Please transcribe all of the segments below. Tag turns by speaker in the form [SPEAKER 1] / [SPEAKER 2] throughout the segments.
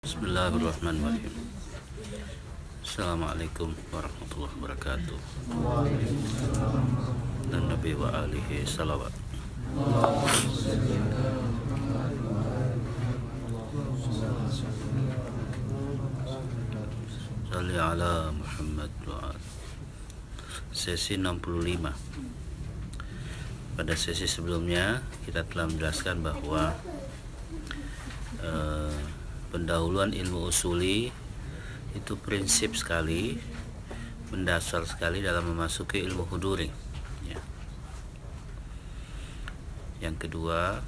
[SPEAKER 1] Bismillahirrahmanirrahim. Assalamualaikum warahmatullahi wabarakatuh. Dan Nabi wa alihi salawat. Salli ala Muhammad wa ali. Sesi 65. Pada sesi sebelumnya kita telah menjelaskan bahwa pendahuluan ilmu usuli itu prinsip sekali, mendasar sekali dalam memasuki ilmu huduri ya. Yang kedua,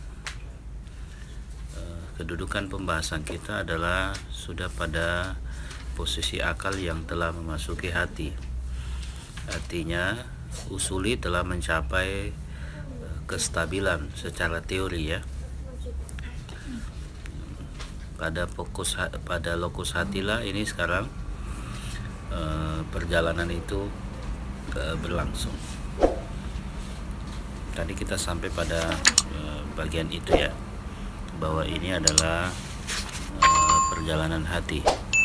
[SPEAKER 1] kedudukan pembahasan kita adalah sudah pada posisi akal yang telah memasuki hati. Artinya usuli telah mencapai kestabilan secara teori ya. Pada lokus hatilah ini sekarang perjalanan itu berlangsung. Tadi kita sampai pada bagian itu ya, bahwa ini adalah perjalanan hati.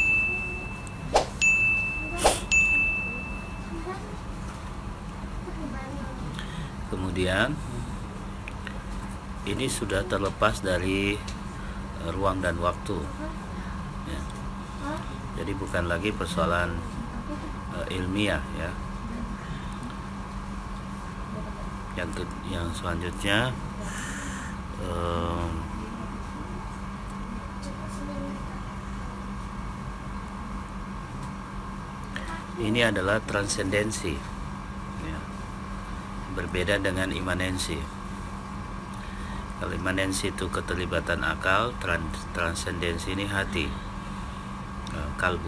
[SPEAKER 1] Kemudian ini sudah terlepas dari ruang dan waktu ya. Jadi bukan lagi persoalan ilmiah ya. Yang selanjutnya ini adalah transendensi ya. Berbeda dengan imanensi. Kalau imanensi itu keterlibatan akal, transendensi ini hati, kalbu.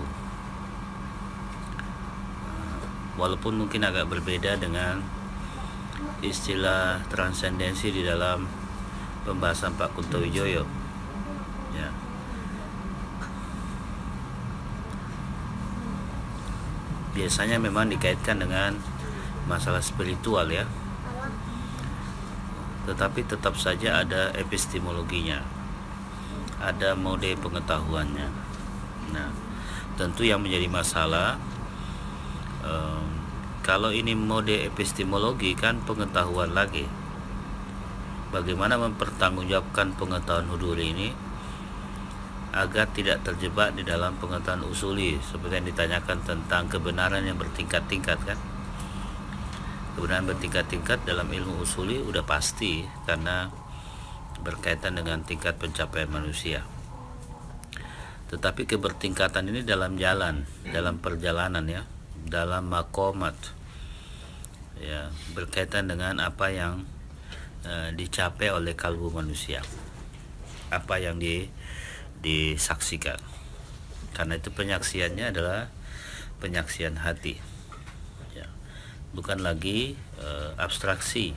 [SPEAKER 1] Walaupun mungkin agak berbeda dengan istilah transendensi di dalam pembahasan Pak Kuntowijoyo ya. Biasanya memang dikaitkan dengan masalah spiritual ya, tetapi tetap saja ada epistemologinya, ada mode pengetahuannya. Nah, tentu yang menjadi masalah kalau ini mode epistemologi kan pengetahuan lagi. Bagaimana mempertanggungjawabkan pengetahuan huduri ini agar tidak terjebak di dalam pengetahuan usuli, seperti yang ditanyakan tentang kebenaran yang bertingkat-tingkat kan. Kebenaran bertingkat-tingkat dalam ilmu usuli udah pasti karena berkaitan dengan tingkat pencapaian manusia. Tetapi kebertingkatan ini dalam jalan, dalam perjalanan ya, dalam makomat ya, berkaitan dengan apa yang dicapai oleh kalbu manusia, apa yang disaksikan. Karena itu penyaksiannya adalah penyaksian hati. Bukan lagi abstraksi,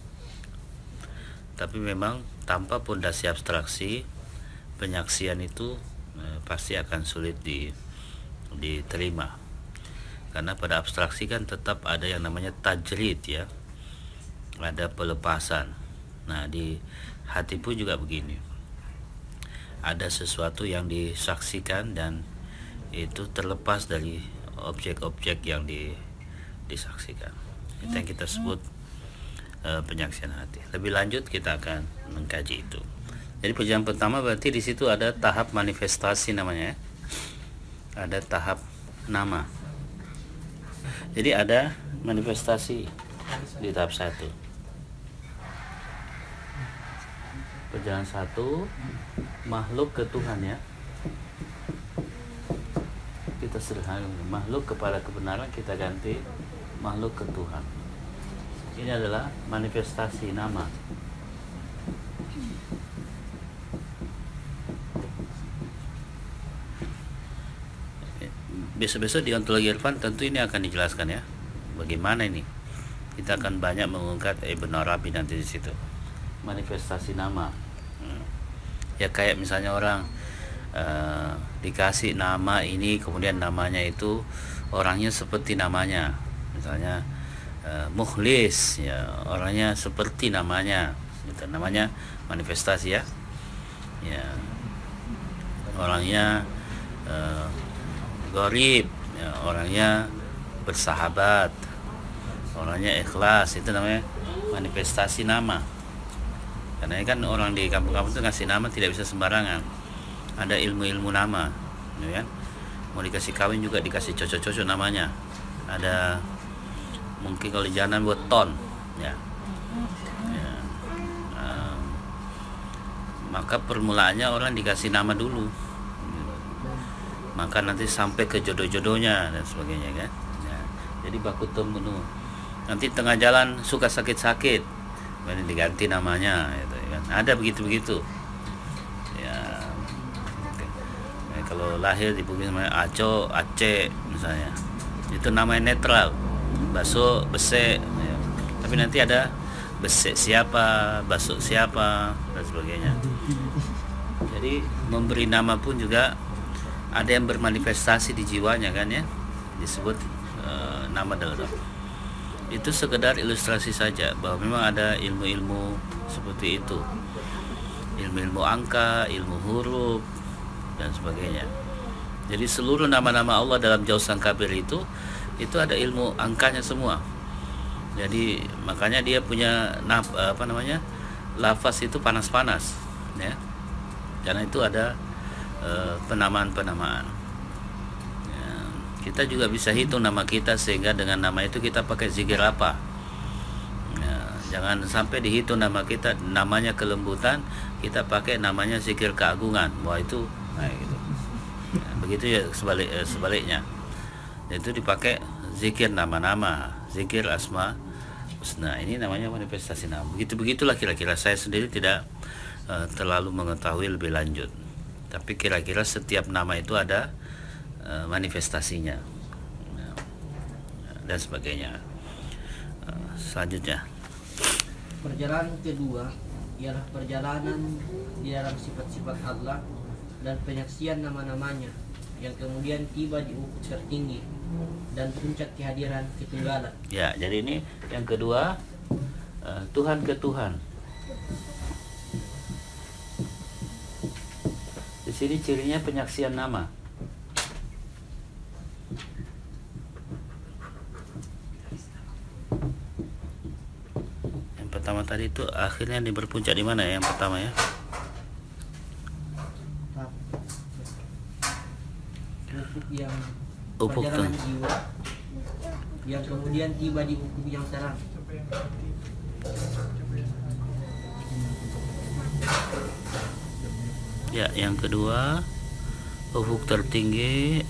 [SPEAKER 1] tapi memang tanpa pondasi abstraksi penyaksian itu pasti akan sulit diterima, karena pada abstraksi kan tetap ada yang namanya tajrid ya, ada pelepasan. Nah di hati pun juga begini, ada sesuatu yang disaksikan dan itu terlepas dari objek-objek yang disaksikan. Itu yang kita sebut penyaksian hati. Lebih lanjut kita akan mengkaji itu. Jadi perjalanan pertama berarti di situ ada tahap manifestasi namanya ya. Ada tahap nama. Jadi ada manifestasi di tahap 1. Perjalanan 1 makhluk ke Tuhan ya. Kita sederhana, makhluk kepada kebenaran kita ganti makhluk ke Tuhan. Ini adalah manifestasi nama. Besok-besok di ontologi Irfan tentu ini akan dijelaskan ya. Bagaimana ini? Kita akan banyak mengungkap Ibn Arabi nanti di situ. Manifestasi nama. Ya kayak misalnya orang dikasih nama ini, kemudian namanya itu orangnya seperti namanya. Misalnya mukhlis ya, orangnya seperti namanya gitu. Namanya manifestasi ya. Ya orangnya Gharib, ya, orangnya bersahabat, orangnya ikhlas, itu namanya manifestasi nama. Karena kan orang di kampung-kampung itu ngasih nama tidak bisa sembarangan, ada ilmu-ilmu nama, ya kan? Mau dikasih kawin juga dikasih cocok-cocok namanya. Ada mungkin kalau di jalan buat ton, ya, ya. Maka permulaannya orang dikasih nama dulu, maka nanti sampai ke jodoh-jodohnya dan sebagainya kan, ya. Jadi baku temu, nanti tengah jalan suka sakit-sakit, kemudian diganti namanya, gitu, kan? Ada begitu-begitu, ya. Nah, kalau lahir di bumi namanya Aco, Aceh misalnya, itu namanya netral, Baso, Besek, ya. Tapi nanti ada Besek siapa, Baso siapa dan sebagainya. Jadi memberi nama pun juga ada yang bermanifestasi di jiwanya kan, ya, disebut nama dalam. Itu sekedar ilustrasi saja bahwa memang ada ilmu-ilmu seperti itu, ilmu-ilmu angka, ilmu huruf dan sebagainya. Jadi seluruh nama-nama Allah dalam Jauhsan Kabir itu ada ilmu angkanya semua. Jadi makanya dia punya lafaz itu panas-panas, ya, karena itu ada penamaan-penamaan, ya. Kita juga bisa hitung nama kita sehingga dengan nama itu kita pakai zikir apa, ya. Jangan sampai dihitung nama kita, namanya kelembutan, kita pakai namanya zikir keagungan, wah itu, nah, gitu. Ya, begitu ya sebaliknya, itu dipakai zikir nama-nama, zikir asma husna, ini namanya manifestasi nama. Begitulah kira-kira. Saya sendiri tidak terlalu mengetahui lebih lanjut, tapi kira-kira setiap nama itu ada manifestasinya, dan sebagainya. Selanjutnya,
[SPEAKER 2] perjalanan kedua ialah perjalanan di dalam sifat-sifat Allah dan penyaksian nama-namanya yang kemudian tiba di ufuk tertinggi dan puncak kehadiran ketunggalan.
[SPEAKER 1] Ya, jadi ini yang kedua, Tuhan ke Tuhan. Di sini cirinya penyaksian nama. Yang pertama tadi itu akhirnya berpuncak di mana ya? Yang pertama ya.
[SPEAKER 2] Ufuk yang perjalanan jiwa yang kemudian tiba di ufuk yang terang.
[SPEAKER 1] Ya, yang kedua ufuk tertinggi,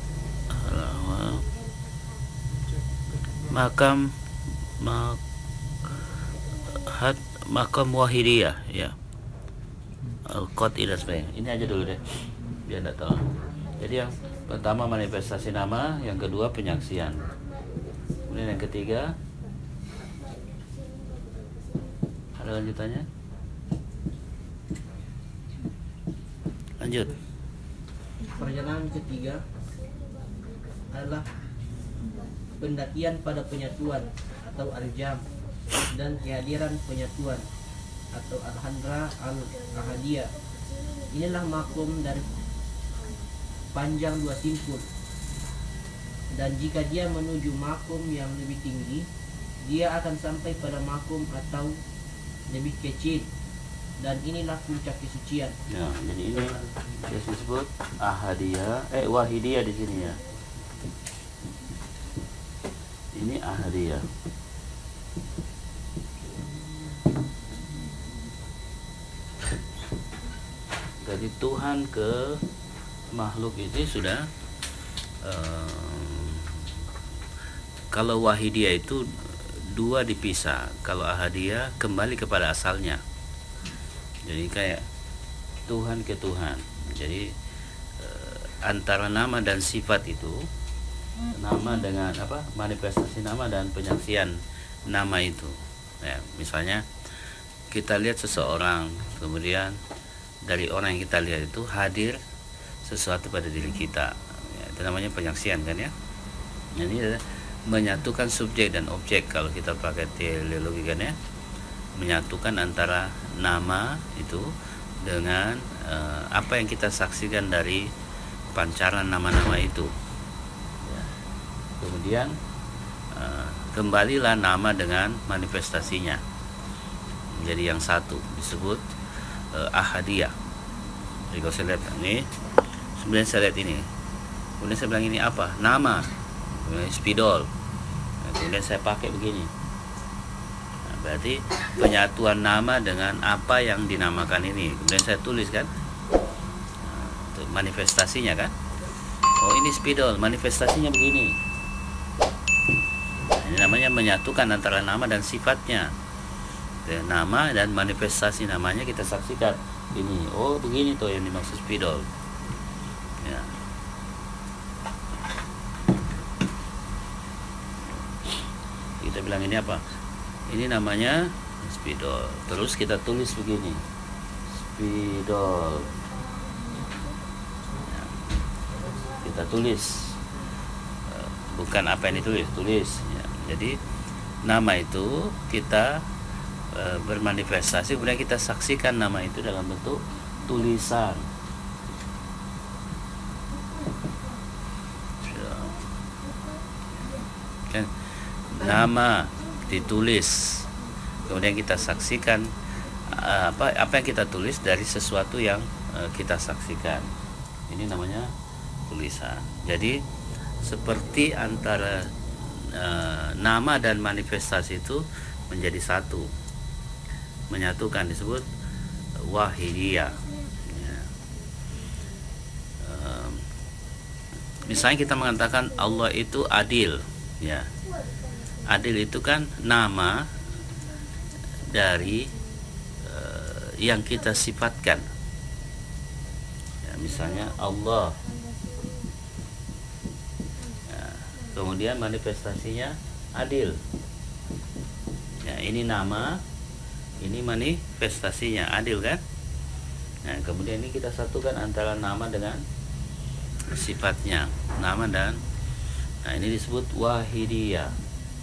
[SPEAKER 1] makam wahidiyah, ya, al-qat'i dan sebagainya. Ini aja dulu deh biar enggak tahu. Jadi yang pertama manifestasi nama, yang kedua penyaksian, kemudian yang ketiga ada lanjutannya. Lanjut.
[SPEAKER 2] Perjalanan ketiga adalah pendakian pada penyatuan atau al-jam dan kehadiran penyatuan atau al-handra al-ahadiyah. Inilah makom dari panjang dua simpul, dan jika dia menuju makom yang lebih tinggi, dia akan sampai pada makom atau lebih kecil, dan inilah puncak kesucian.
[SPEAKER 1] Ya, jadi ini disebut ahadiyah, wahidiyah di sini ya. Ini ahadiyah. Jadi Tuhan ke makhluk itu sudah kalau wahidiyah itu dua dipisah, kalau ahadiyah kembali kepada asalnya. Jadi kayak Tuhan ke Tuhan. Jadi antara nama dan sifat itu, nama dengan apa, manifestasi nama dan penyaksian nama itu, ya, misalnya kita lihat seseorang, kemudian dari orang yang kita lihat itu hadir sesuatu pada diri kita, ya, itu namanya penyaksian kan, ya. Ini menyatukan subjek dan objek kalau kita pakai teleologi kan, ya, menyatukan antara nama itu dengan apa yang kita saksikan dari pancaran nama-nama itu. Kemudian kembalilah nama dengan manifestasinya menjadi yang satu, disebut ahadiyah. Jadi kalau saya lihat ini, sebenarnya saya lihat ini, kemudian saya bilang ini apa? Nama, kemudian spidol, kemudian saya pakai begini. Nah, berarti penyatuan nama dengan apa yang dinamakan ini. Kemudian saya tulis kan, untuk manifestasinya kan. Oh, ini spidol, manifestasinya begini. Nah, ini namanya menyatukan antara nama dan sifatnya. Nama dan manifestasi namanya kita saksikan. Ini, oh begini tuh yang dimaksud spidol. Ya. Kita bilang ini apa? Ini namanya spidol. Terus kita tulis begini, spidol. Ya. Kita tulis, bukan apa yang ditulis, tulis. Ya. Jadi nama itu kita bermanifestasi, kemudian kita saksikan nama itu dalam bentuk tulisan. Kan? Nama ditulis, kemudian kita saksikan apa yang kita tulis dari sesuatu yang kita saksikan. Ini namanya tulisan. Jadi seperti antara nama dan manifestasi itu menjadi satu, menyatukan, disebut wahidiyah. Ya. Misalnya kita mengatakan Allah itu adil, ya. Adil itu kan nama dari yang kita sifatkan. Ya, misalnya Allah. Ya, kemudian manifestasinya adil. Ya, ini nama, ini manifestasinya adil kan. Nah, kemudian ini kita satukan antara nama dengan sifatnya, nama dan, nah ini disebut wahidiyah.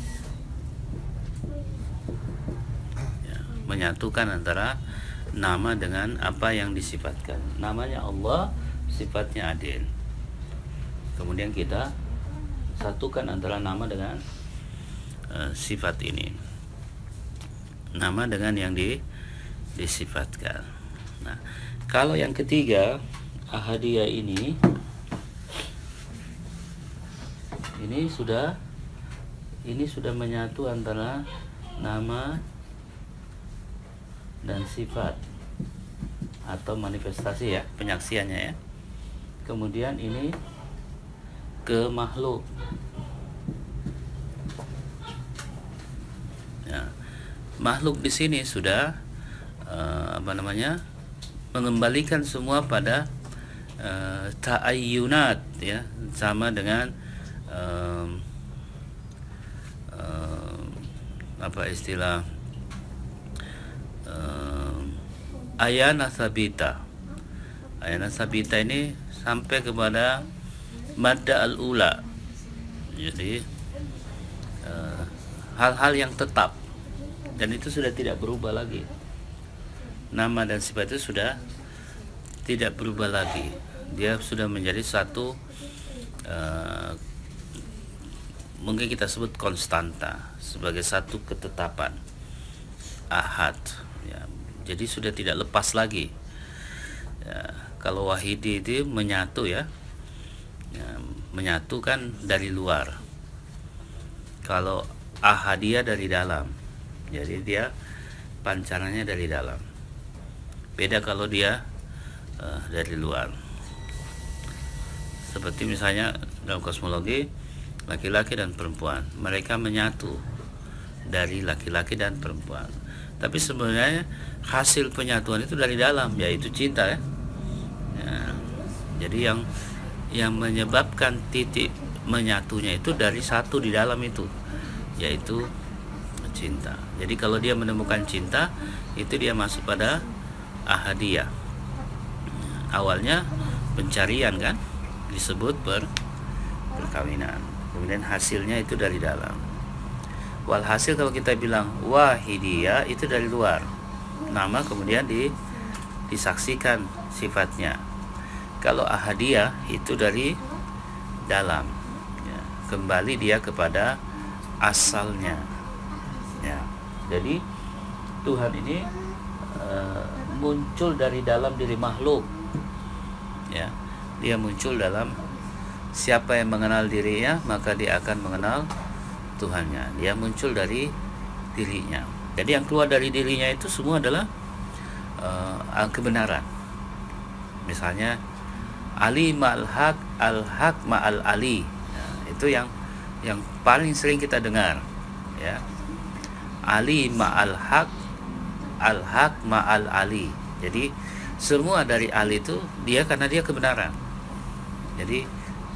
[SPEAKER 1] Ya, menyatukan antara nama dengan apa yang disifatkan. Namanya Allah, sifatnya adil. Kemudian kita satukan antara nama dengan sifat ini, nama dengan yang disifatkan. Nah, kalau yang ketiga, ahadiyah ini sudah menyatu antara nama dan sifat atau manifestasi, ya, penyaksiannya, ya. Kemudian ini ke makhluk. Ya, makhluk di sini sudah mengembalikan semua pada ta'ayyunat, ya, sama dengan apa istilah ayana sabita. Ayana sabita ini sampai kepada madda al-ula. Jadi hal-hal yang tetap, dan itu sudah tidak berubah lagi. Nama dan sifat itu sudah tidak berubah lagi. Dia sudah menjadi satu, mungkin kita sebut konstanta, sebagai satu ketetapan, ahad, ya. Jadi sudah tidak lepas lagi, ya. Kalau wahidi itu menyatu, ya, menyatu kan dari luar. Kalau ahadiyah dari dalam, jadi dia pancarannya dari dalam. Beda kalau dia dari luar. Seperti misalnya dalam kosmologi, laki-laki dan perempuan, mereka menyatu dari laki-laki dan perempuan. Tapi sebenarnya hasil penyatuan itu dari dalam, yaitu cinta, ya. Ya, jadi yang menyebabkan titik menyatunya itu dari satu di dalam itu, yaitu cinta. Jadi kalau dia menemukan cinta, itu dia masuk pada ahadiyah. Awalnya pencarian kan, disebut perkawinan. Kemudian hasilnya itu dari dalam. Walhasil kalau kita bilang wahidiyah itu dari luar. Nama kemudian disaksikan sifatnya. Kalau ahadiyah itu dari dalam, ya, kembali dia kepada asalnya, ya. Jadi Tuhan ini muncul dari dalam diri makhluk, ya. Dia muncul dalam, siapa yang mengenal dirinya maka dia akan mengenal Tuhannya. Dia muncul dari dirinya. Jadi yang keluar dari dirinya itu semua adalah kebenaran. Misalnya Ali ma'al haq, al-haq ma'al ali. Nah, itu yang paling sering kita dengar, ya. Ali ma'al haq, al-haq ma'al ali. Jadi semua dari Ali itu dia karena dia kebenaran. Jadi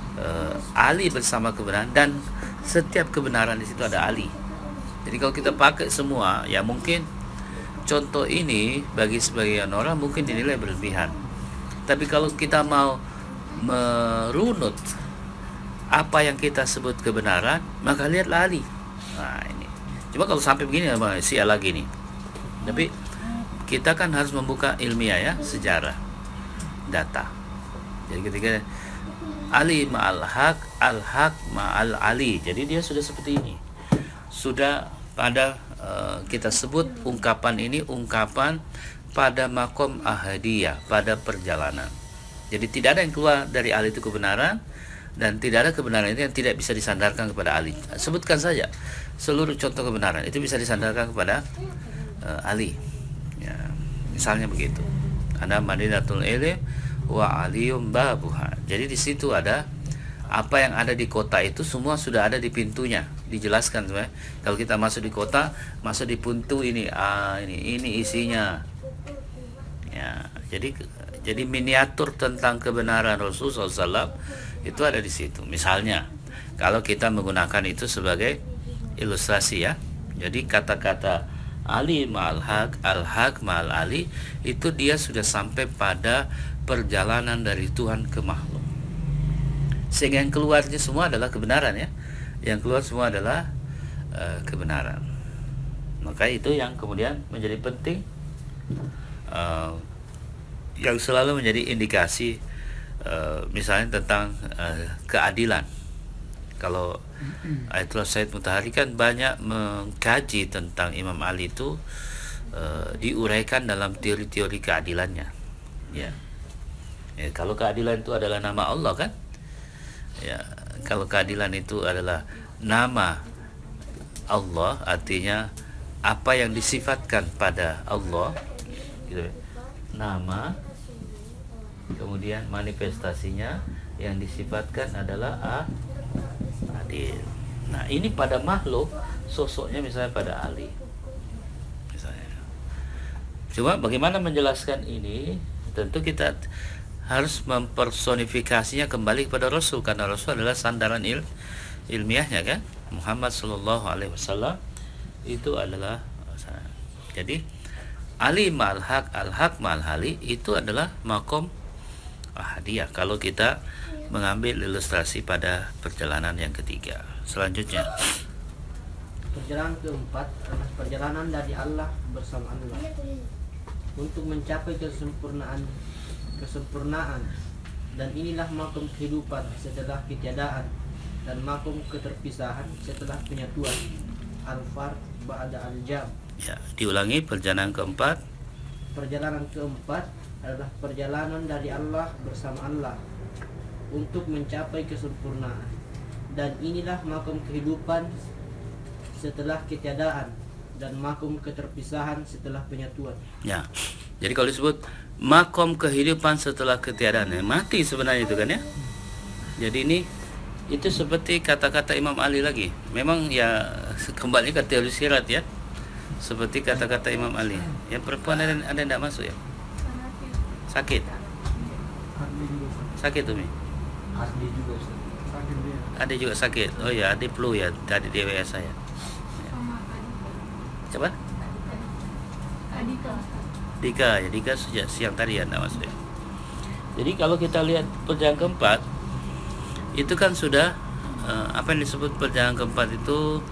[SPEAKER 1] Ali bersama kebenaran, dan setiap kebenaran di situ ada Ali. Jadi kalau kita pakai semua, ya mungkin contoh ini bagi sebagian orang mungkin dinilai berlebihan. Tapi kalau kita mau merunut apa yang kita sebut kebenaran, maka lihatlah Ali. Nah ini. Cuma kalau sampai begini sia lagi nih. Tapi kita kan harus membuka ilmiah, ya, sejarah, data. Jadi ketika Ali ma'al haq, al-haq ma'al ali. Jadi dia sudah seperti ini. Sudah pada kita sebut ungkapan ini ungkapan pada makom ahadiyah, pada perjalanan. Jadi tidak ada yang keluar dari Ali itu kebenaran, dan tidak ada kebenaran itu yang tidak bisa disandarkan kepada Ali. Sebutkan saja seluruh contoh kebenaran itu bisa disandarkan kepada Ali. Ya, misalnya begitu. Ada Madinatul Ilm wa aliyum babuha. Jadi di situ ada apa yang ada di kota itu semua sudah ada di pintunya, dijelaskan sebenarnya. Kalau kita masuk di kota, masuk di pintu ini, ini isinya. Ya, jadi miniatur tentang kebenaran Rasulullah SAW itu ada di situ. Misalnya, kalau kita menggunakan itu sebagai ilustrasi, ya. Jadi kata-kata Ali ma'al haq, al-haq ma'al ali, itu dia sudah sampai pada perjalanan dari Tuhan ke makhluk. Sehingga yang keluarnya semua adalah kebenaran, ya. Yang keluar semua adalah kebenaran. Maka itu yang kemudian menjadi penting, yang selalu menjadi indikasi, misalnya tentang keadilan. Kalau Ayatullah Said Mutahari kan banyak mengkaji tentang Imam Ali itu, diuraikan dalam teori-teori keadilannya, ya. Ya, kalau keadilan itu adalah nama Allah, kan, ya. Kalau keadilan itu adalah nama Allah, artinya apa yang disifatkan pada Allah, gitu, nama, kemudian manifestasinya yang disifatkan adalah adil. Nah ini pada makhluk sosoknya misalnya pada Ali misalnya. Cuma bagaimana menjelaskan ini, tentu kita harus mempersonifikasinya kembali kepada Rasul, karena Rasul adalah sandaran ilmiahnya, kan. Muhammad Sallallahu Alaihi Wasallam itu adalah. Jadi Ali ma'al haq, al-haq ma'al ali itu adalah makom ahadiyah kalau kita mengambil ilustrasi pada perjalanan yang ketiga. Selanjutnya,
[SPEAKER 2] perjalanan keempat adalah perjalanan dari Allah bersama Allah untuk mencapai kesempurnaan, dan inilah makom kehidupan setelah ketiadaan dan makom keterpisahan setelah penyatuan. Al-Fard ba'da al-Jam.
[SPEAKER 1] Ya, diulangi perjalanan keempat.
[SPEAKER 2] Perjalanan keempat adalah perjalanan dari Allah bersama Allah untuk mencapai kesempurnaan, dan inilah makom kehidupan setelah ketiadaan dan makom keterpisahan setelah penyatuan.
[SPEAKER 1] Ya, jadi kalau disebut makom kehidupan setelah ketiadaan, ya, mati sebenarnya itu, kan, ya. Jadi ini itu seperti kata-kata Imam Ali lagi. Memang ya kembali ke teori sirat, ya. Seperti kata-kata Imam Ali. Yang perempuan ada yang tidak masuk, ya. Sakit. Sakit Umi.
[SPEAKER 2] Asli juga sakit dia.
[SPEAKER 1] Ada juga sakit. Oh ya, ada flu ya. Tadi di WS saya. Ya. Coba. Dika, ya Dika sejak siang tadi ya tidak masuk, ya. Jadi kalau kita lihat perjalanan keempat, itu kan sudah apa yang disebut perjalanan keempat itu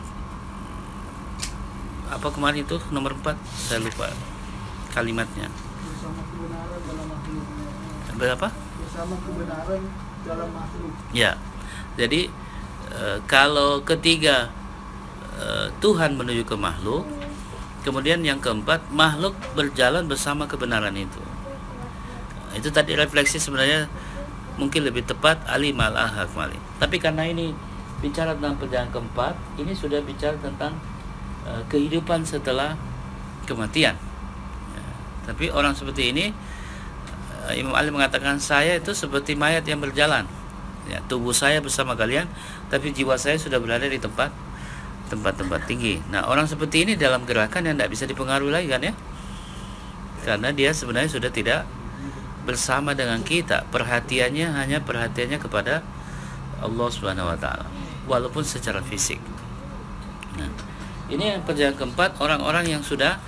[SPEAKER 1] apa kemarin itu nomor 4, saya lupa kalimatnya.
[SPEAKER 3] bersama kebenaran dalam makhluk.
[SPEAKER 1] Berapa?
[SPEAKER 3] Bersama kebenaran dalam makhluk.
[SPEAKER 1] Ya. Jadi kalau ketiga Tuhan menuju ke makhluk, kemudian yang keempat makhluk berjalan bersama kebenaran itu. Itu tadi refleksi sebenarnya mungkin lebih tepat alim al-hakmali. Tapi karena ini bicara tentang perjalanan keempat, ini sudah bicara tentang kehidupan setelah kematian. Ya, tapi orang seperti ini, Imam Ali mengatakan saya itu seperti mayat yang berjalan. Ya, tubuh saya bersama kalian, tapi jiwa saya sudah berada di tempat-tempat tinggi. Nah, orang seperti ini dalam gerakan yang tidak bisa dipengaruhi lagi kan ya, karena dia sebenarnya sudah tidak bersama dengan kita. Perhatiannya kepada Allah Subhanahu wa taala walaupun secara fisik. Nah, ini yang perjalanan keempat, orang-orang yang sudah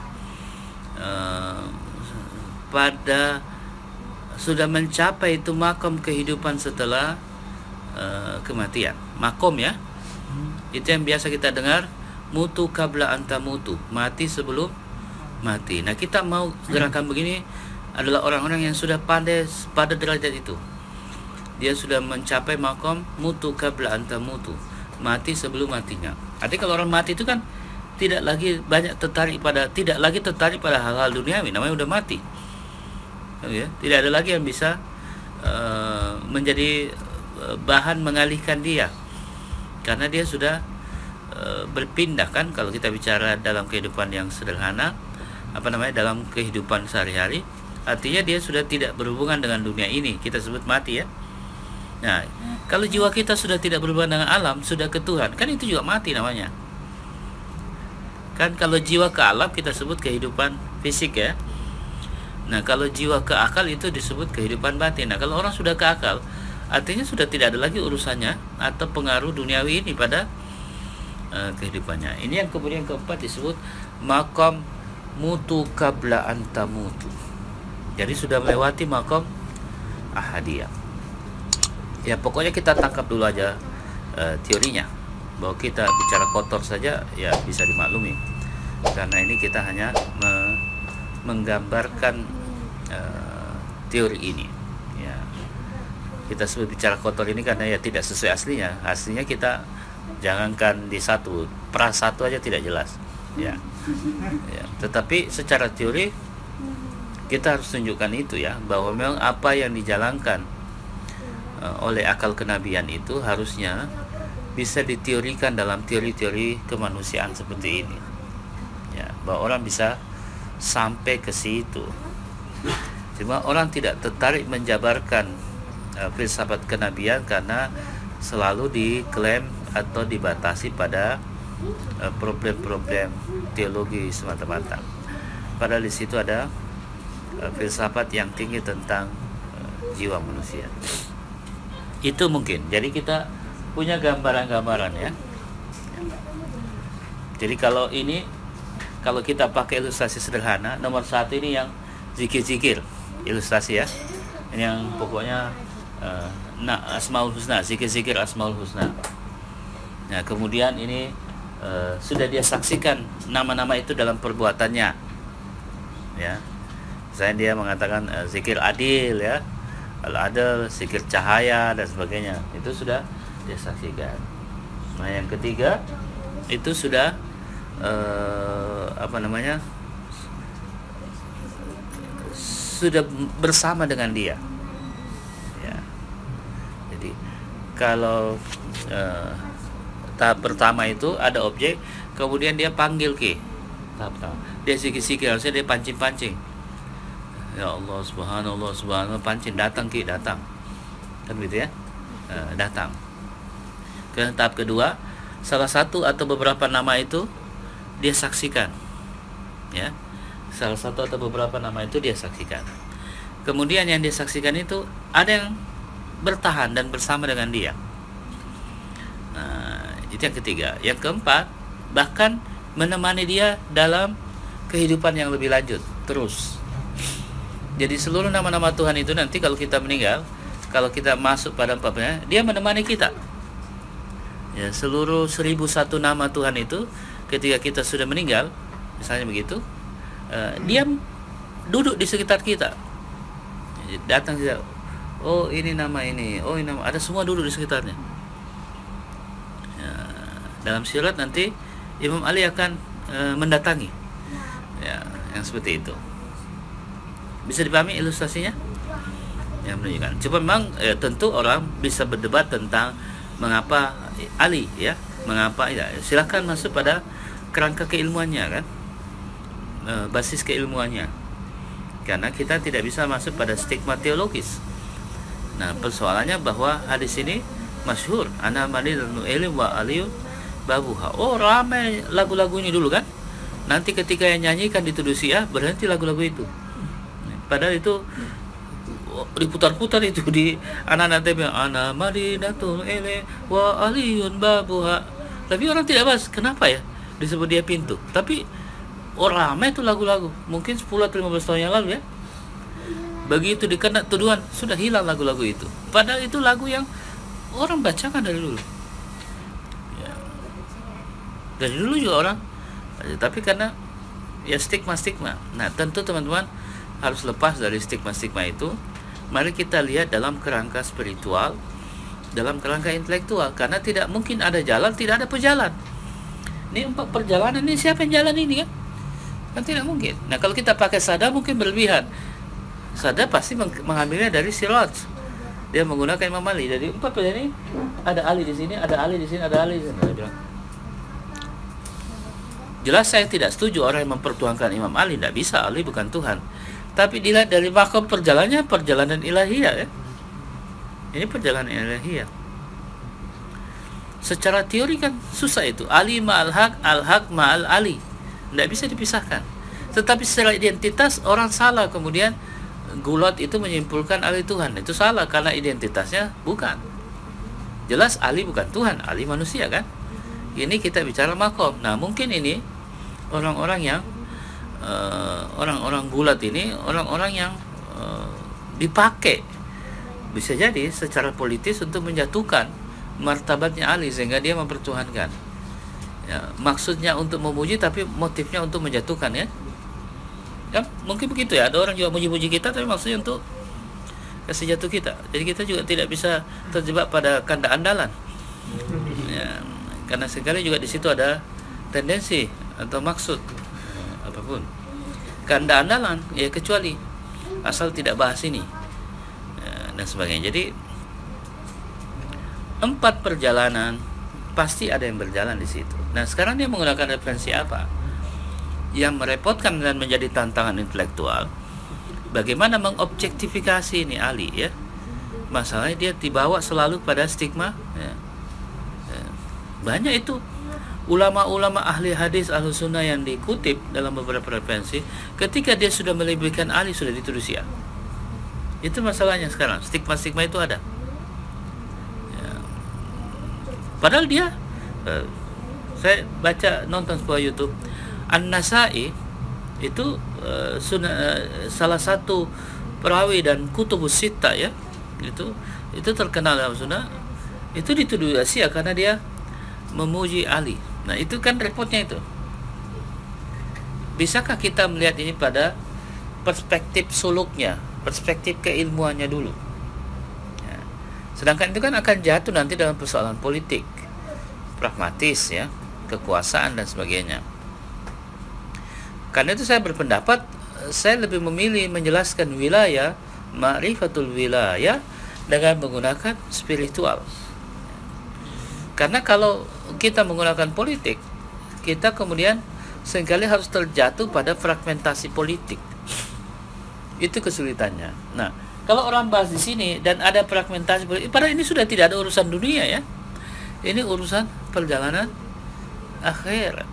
[SPEAKER 1] sudah mencapai itu makom kehidupan setelah kematian. Makom ya. Itu yang biasa kita dengar, mutu qabla anta mutu, mati sebelum mati. Nah, kita mau gerakan begini adalah orang-orang yang sudah pandai pada derajat itu. Dia sudah mencapai makom mutu qabla anta mutu, mati sebelum matinya. Artinya kalau orang mati itu kan tidak lagi tertarik pada hal-hal duniawi, namanya udah mati. Ya, tidak ada lagi yang bisa menjadi bahan mengalihkan dia, karena dia sudah berpindah kan. Kalau kita bicara dalam kehidupan yang sederhana, dalam kehidupan sehari-hari, artinya dia sudah tidak berhubungan dengan dunia ini, kita sebut mati ya. Nah, kalau jiwa kita sudah tidak berhubungan dengan alam, sudah ke Tuhan, kan itu juga mati namanya. Kan kalau jiwa ke alam kita sebut kehidupan fisik ya. Nah, kalau jiwa ke akal itu disebut kehidupan batin. Nah, kalau orang sudah ke akal, artinya sudah tidak ada lagi urusannya atau pengaruh duniawi ini pada kehidupannya. Ini yang kemudian keempat disebut makom mutu qabla anta mutu. Jadi sudah melewati makom ahadiyah. Ya, pokoknya kita tangkap dulu aja teorinya, bahwa kita bicara kotor saja ya bisa dimaklumi, karena ini kita hanya menggambarkan teori ini ya. Kita sebut bicara kotor ini karena ya tidak sesuai aslinya kita jangankan di satu aja tidak jelas ya. Tetapi secara teori kita harus tunjukkan itu ya, bahwa memang apa yang dijalankan oleh akal kenabian itu harusnya bisa diteorikan dalam teori-teori kemanusiaan seperti ini ya, bahwa orang bisa sampai ke situ. Cuma orang tidak tertarik menjabarkan filsafat kenabian karena selalu diklaim atau dibatasi pada problem-problem teologi semata-mata. Padahal di situ ada filsafat yang tinggi tentang jiwa manusia. Itu mungkin. Jadi kita punya gambaran-gambaran ya. Jadi kalau kita pakai ilustrasi sederhana, nomor satu ini yang zikir-zikir ilustrasi ya. Ini yang pokoknya Asmaul Husna, zikir-zikir Asmaul Husna. Nah, kemudian ini sudah dia saksikan nama-nama itu dalam perbuatannya ya. Misalnya dia mengatakan zikir adil ya, al-adil, zikir cahaya dan sebagainya, itu sudah dia saksikan. Nah, yang ketiga itu sudah sudah bersama dengan dia ya. Jadi kalau tahap pertama itu ada objek, kemudian dia panggil tahap pertama dia sikit-sikit, harusnya dia pancing-pancing, ya Allah subhanallah pancing, datang kan gitu ya, datang. Ke tahap kedua, salah satu atau beberapa nama itu dia saksikan ya, salah satu atau beberapa nama itu dia saksikan. Kemudian yang dia saksikan itu ada yang bertahan dan bersama dengan dia. Nah, itu yang ketiga. Yang keempat, bahkan menemani dia dalam kehidupan yang lebih lanjut terus. Jadi seluruh nama-nama Tuhan itu nanti kalau kita meninggal, kalau kita masuk pada empatnya, dia menemani kita ya. Seluruh 1001 nama Tuhan itu ketika kita sudah meninggal, misalnya begitu, dia duduk di sekitar kita. Datang kita, oh ini nama ini, oh ini nama, ada semua duduk di sekitarnya. Ya, dalam sirat nanti Imam Ali akan mendatangi, ya, yang seperti itu. Bisa dipahami ilustrasinya? Yang menunjukkan. Cuma memang tentu orang bisa berdebat tentang mengapa Ali, ya, mengapa ya. Silakan masuk pada kerangka keilmuannya, kan, basis keilmuannya. Karena kita tidak bisa masuk pada stigma teologis. Nah, persoalannya bahwa hadis ini masyhur, ana manil ilm wa aliyun babuha. Oh, ramai lagu-lagunya dulu, kan. Nanti ketika yang nyanyikan dituduh Syiah, berhenti lagu-lagu itu. Padahal itu diputar-putar itu di anak-anak TV, ana madinatul ilm wa aliyun babuha. Tapi orang tidak bahas kenapa ya disebut dia pintu. Tapi ramai itu lagu-lagu, mungkin 10 atau 15 tahun yang lalu, ya. Begitu dikena tuduhan, sudah hilang lagu-lagu itu. Padahal itu lagu yang orang bacakan dari dulu, ya. Dari dulu juga orang, tapi karena ya stigma-stigma. Nah, tentu teman-teman harus lepas dari stigma-stigma itu. Mari kita lihat dalam kerangka spiritual, dalam kerangka intelektual. Karena tidak mungkin ada jalan, tidak ada pejalan. Ini 4 perjalanan, ini siapa yang jalan ini, kan? Kan tidak mungkin. Nah, kalau kita pakai sada mungkin berlebihan. Sada pasti mengambilnya dari sirat. Dia menggunakan Imam Ali. Jadi 4 perjalanan ini ada Ali di sini, ada Ali di sini, ada Ali di sini. Dia bilang, jelas saya tidak setuju orang yang mempertuhankan Imam Ali. Tidak bisa, Ali bukan Tuhan. Tapi dilihat dari makom perjalanannya, perjalanan ilahiyah, ya. Ini perjalanan ilahiyah. Secara teori kan susah itu. Ali ma'al haq, al-haq ma'al Ali. Tidak bisa dipisahkan. Tetapi secara identitas orang salah. Kemudian Gulat itu menyimpulkan Ali Tuhan. Itu salah karena identitasnya bukan. Jelas Ali bukan Tuhan, Ali manusia, kan. Ini kita bicara makom. Nah, mungkin ini orang-orang yang orang-orang Gulat ini orang-orang yang dipakai, bisa jadi secara politis untuk menjatuhkan martabatnya Ali sehingga dia mempertuhankan. Ya, maksudnya untuk memuji tapi motifnya untuk menjatuhkan, ya. Ya, mungkin begitu, ya. Ada orang juga muji-muji kita tapi maksudnya untuk kasih jatuh kita. Jadi kita juga tidak bisa terjebak pada kanda andalan. Ya, karena sekali juga di situ ada tendensi atau maksud apapun. Kanda andalan, ya, kecuali asal tidak bahas ini, ya, dan sebagainya. Jadi 4 perjalanan pasti ada yang berjalan di situ. Nah, sekarang dia menggunakan referensi apa? Yang merepotkan dan menjadi tantangan intelektual, bagaimana mengobjektifikasi ini Ali, ya. Masalahnya dia dibawa selalu pada stigma, ya. Ya. Banyak itu ulama-ulama ahli hadis Ahlus Sunnah yang dikutip dalam beberapa referensi, ketika dia sudah melebihkan Ali sudah dituduh Syiah. Itu masalahnya sekarang, stigma-stigma itu ada. Ya. Padahal dia saya baca, nonton sebuah YouTube, An-Nasai itu salah satu perawi dan kutubus sittah, ya. Itu terkenal dalam Sunnah. Itu dituduh Syiah karena dia memuji Ali. Nah, itu kan repotnya itu. Bisakah kita melihat ini pada perspektif suluknya, perspektif keilmuannya dulu, ya. Sedangkan itu kan akan jatuh nanti dalam persoalan politik, pragmatis, ya, kekuasaan dan sebagainya. Karena itu saya berpendapat, saya lebih memilih menjelaskan wilayah, ma'rifatul wilayah, dengan menggunakan spiritual. Karena kalau kita menggunakan politik, kita kemudian seringkali harus terjatuh pada fragmentasi politik. Itu kesulitannya. Nah, kalau orang bahas di sini dan ada fragmentasi politik, padahal ini sudah tidak ada urusan dunia, ya. Ini urusan perjalanan akhirat.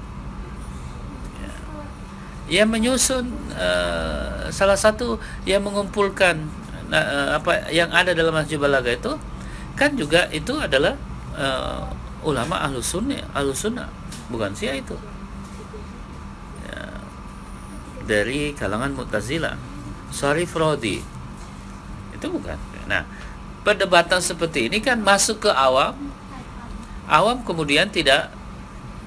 [SPEAKER 1] Yang menyusun salah satu yang mengumpulkan apa yang ada dalam Nahjul Balagha itu kan juga itu adalah ulama Ahlus Sunnah, bukan Syiah itu, ya, dari kalangan Mu'tazilah, Syarif Rodi itu bukan. Nah, perdebatan seperti ini kan masuk ke awam kemudian tidak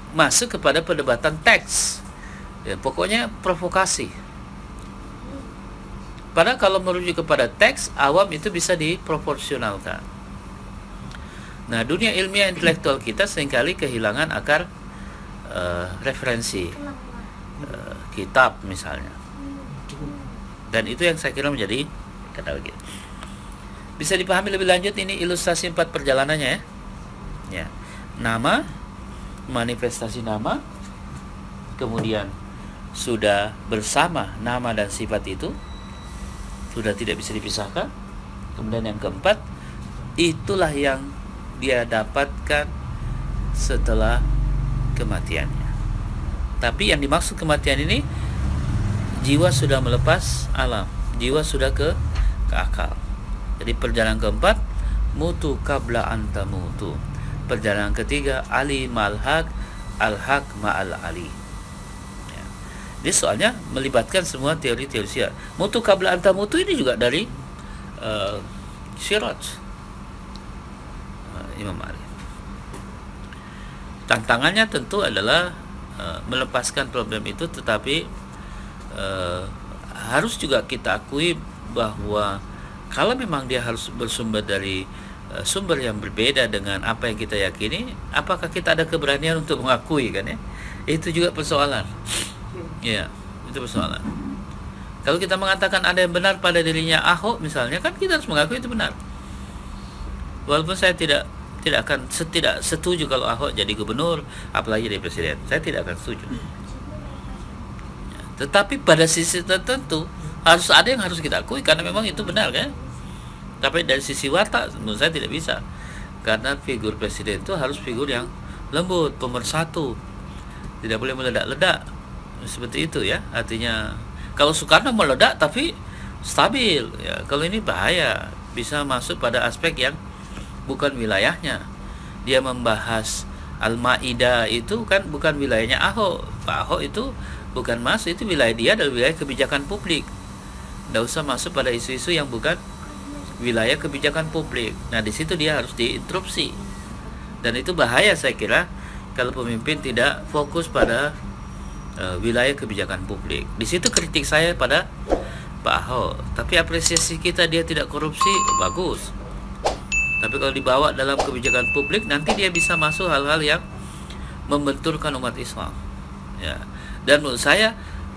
[SPEAKER 1] masuk kepada perdebatan teks. Ya, pokoknya provokasi. Padahal kalau merujuk kepada teks, awam itu bisa diproporsionalkan. Nah, dunia ilmiah intelektual kita seringkali kehilangan akar referensi kitab misalnya. Dan itu yang saya kira menjadi kata begitu. Bisa dipahami lebih lanjut ini ilustrasi 4 perjalanannya ya. Ya. Nama, manifestasi nama, kemudian sudah bersama nama dan sifat itu, sudah tidak bisa dipisahkan. Kemudian yang keempat, itulah yang dia dapatkan setelah kematiannya. Tapi yang dimaksud kematian ini, jiwa sudah melepas alam, jiwa sudah ke akal. Jadi perjalanan keempat, mutu qabla anta mutu. Perjalanan ketiga, ali malhaq, al-haq ma'al ali. Ya. Jadi soalnya melibatkan semua teori-teori syiar. Mutu qabla anta mutu ini juga dari Siraj Imam Ali. Tantangannya tentu adalah melepaskan problem itu, tetapi harus juga kita akui bahwa kalau memang dia harus bersumber dari sumber yang berbeda dengan apa yang kita yakini, apakah kita ada keberanian untuk mengakui, kan ya? Itu juga persoalan. Ya, itu persoalan. Kalau kita mengatakan ada yang benar pada dirinya Ahok misalnya, kan kita harus mengakui itu benar. Walaupun saya tidak akan setuju kalau Ahok jadi gubernur, apalagi jadi presiden. Saya tidak akan setuju. Ya, tetapi pada sisi tertentu harus ada yang harus kita akui karena memang itu benar, kan? Tapi dari sisi watak menurut saya tidak bisa, karena figur presiden itu harus figur yang lembut, pemersatu, tidak boleh meledak-ledak seperti itu ya. Artinya kalau Soekarno meledak tapi stabil ya, kalau ini bahaya, bisa masuk pada aspek yang bukan wilayahnya. Dia membahas Al-Maidah itu kan bukan wilayahnya Ahok. Pak Ahok itu bukan masuk, itu wilayah dia adalah wilayah kebijakan publik. Tidak usah masuk pada isu-isu yang bukan wilayah kebijakan publik. Nah, di situ dia harus diinterupsi. Dan itu bahaya saya kira kalau pemimpin tidak fokus pada wilayah kebijakan publik. Di situ kritik saya pada Pak Ahok. Tapi apresiasi kita dia tidak korupsi, bagus. Tapi kalau dibawa dalam kebijakan publik, nanti dia bisa masuk hal-hal yang membenturkan umat Islam. Ya. Dan menurut saya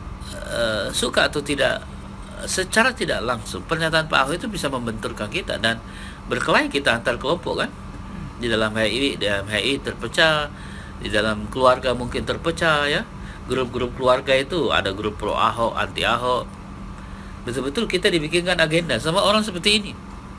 [SPEAKER 1] suka atau tidak, secara tidak langsung pernyataan Pak Ahok itu bisa membenturkan kita dan berkelahi kita antar kelompok, kan? Di dalam HI terpecah, di dalam keluarga mungkin terpecah ya. Grup-grup keluarga itu ada grup pro Ahok, anti Ahok. Betul-betul kita dibikinkan agenda sama orang seperti ini,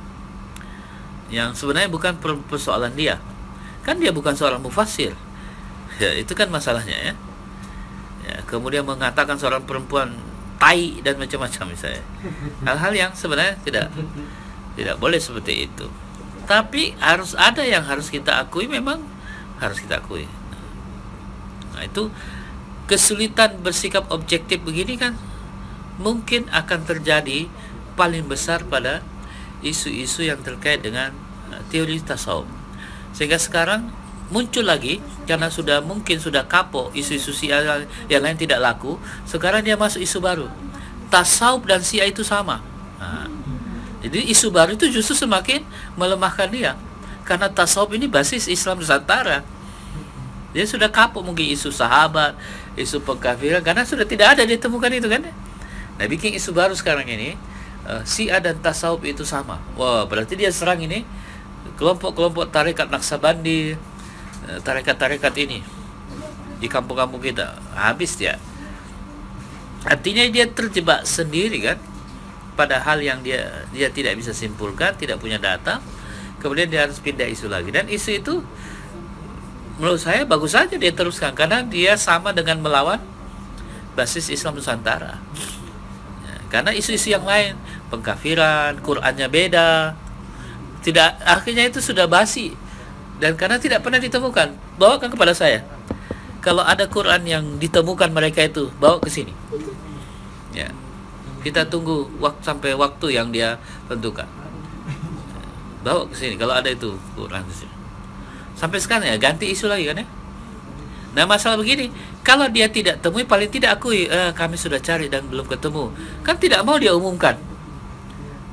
[SPEAKER 1] yang sebenarnya bukan persoalan dia. Kan dia bukan seorang mufasir. Ya, itu kan masalahnya ya. Ya, kemudian mengatakan seorang perempuan tai dan macam-macam misalnya. Hal-hal yang sebenarnya tidak boleh seperti itu. Tapi harus ada yang harus kita akui, memang harus kita akui. Nah, itu kesulitan bersikap objektif begini kan mungkin akan terjadi paling besar pada isu-isu yang terkait dengan teori tasawuf. Sehingga sekarang muncul lagi karena mungkin sudah kapok isu-isu Syiah yang lain tidak laku. Sekarang dia masuk isu baru. Tasawuf dan Syiah itu sama. Nah, jadi isu baru itu justru semakin melemahkan dia, karena tasawuf ini basis Islam Nusantara. Dia sudah kapok mungkin isu sahabat, isu pengkafiran, karena sudah tidak ada ditemukan itu, kan. Nah, bikin isu baru sekarang ini, Syiah dan tasawuf itu sama. Wah, berarti dia serang ini kelompok-kelompok tarekat Naqsabandi, tarekat-tarekat ini di kampung-kampung kita. Habis dia. Artinya dia terjebak sendiri, kan, pada hal yang dia tidak bisa simpulkan, tidak punya data. Kemudian dia harus pindah isu lagi, dan isu itu menurut saya bagus saja dia teruskan, karena dia sama dengan melawan basis Islam Nusantara. Ya, karena isu-isu yang lain, pengkafiran, Qur'annya beda, tidak, akhirnya itu sudah basi. Dan karena tidak pernah ditemukan, bawakan kepada saya. Kalau ada Quran yang ditemukan mereka itu, bawa ke sini. Ya. Kita tunggu sampai waktu yang dia tentukan. Bawa ke sini kalau ada itu Quran di sini. Sampai sekarang ya ganti isu lagi, kan ya. Nah, masalah begini, kalau dia tidak temui, paling tidak akui kami sudah cari dan belum ketemu. Kan tidak mau dia umumkan.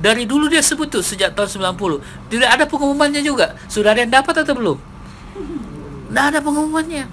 [SPEAKER 1] Dari dulu dia sebut tuh sejak tahun 90. Tidak ada pengumumannya juga. Sudah ada yang dapat atau belum? Tidak ada pengumumannya.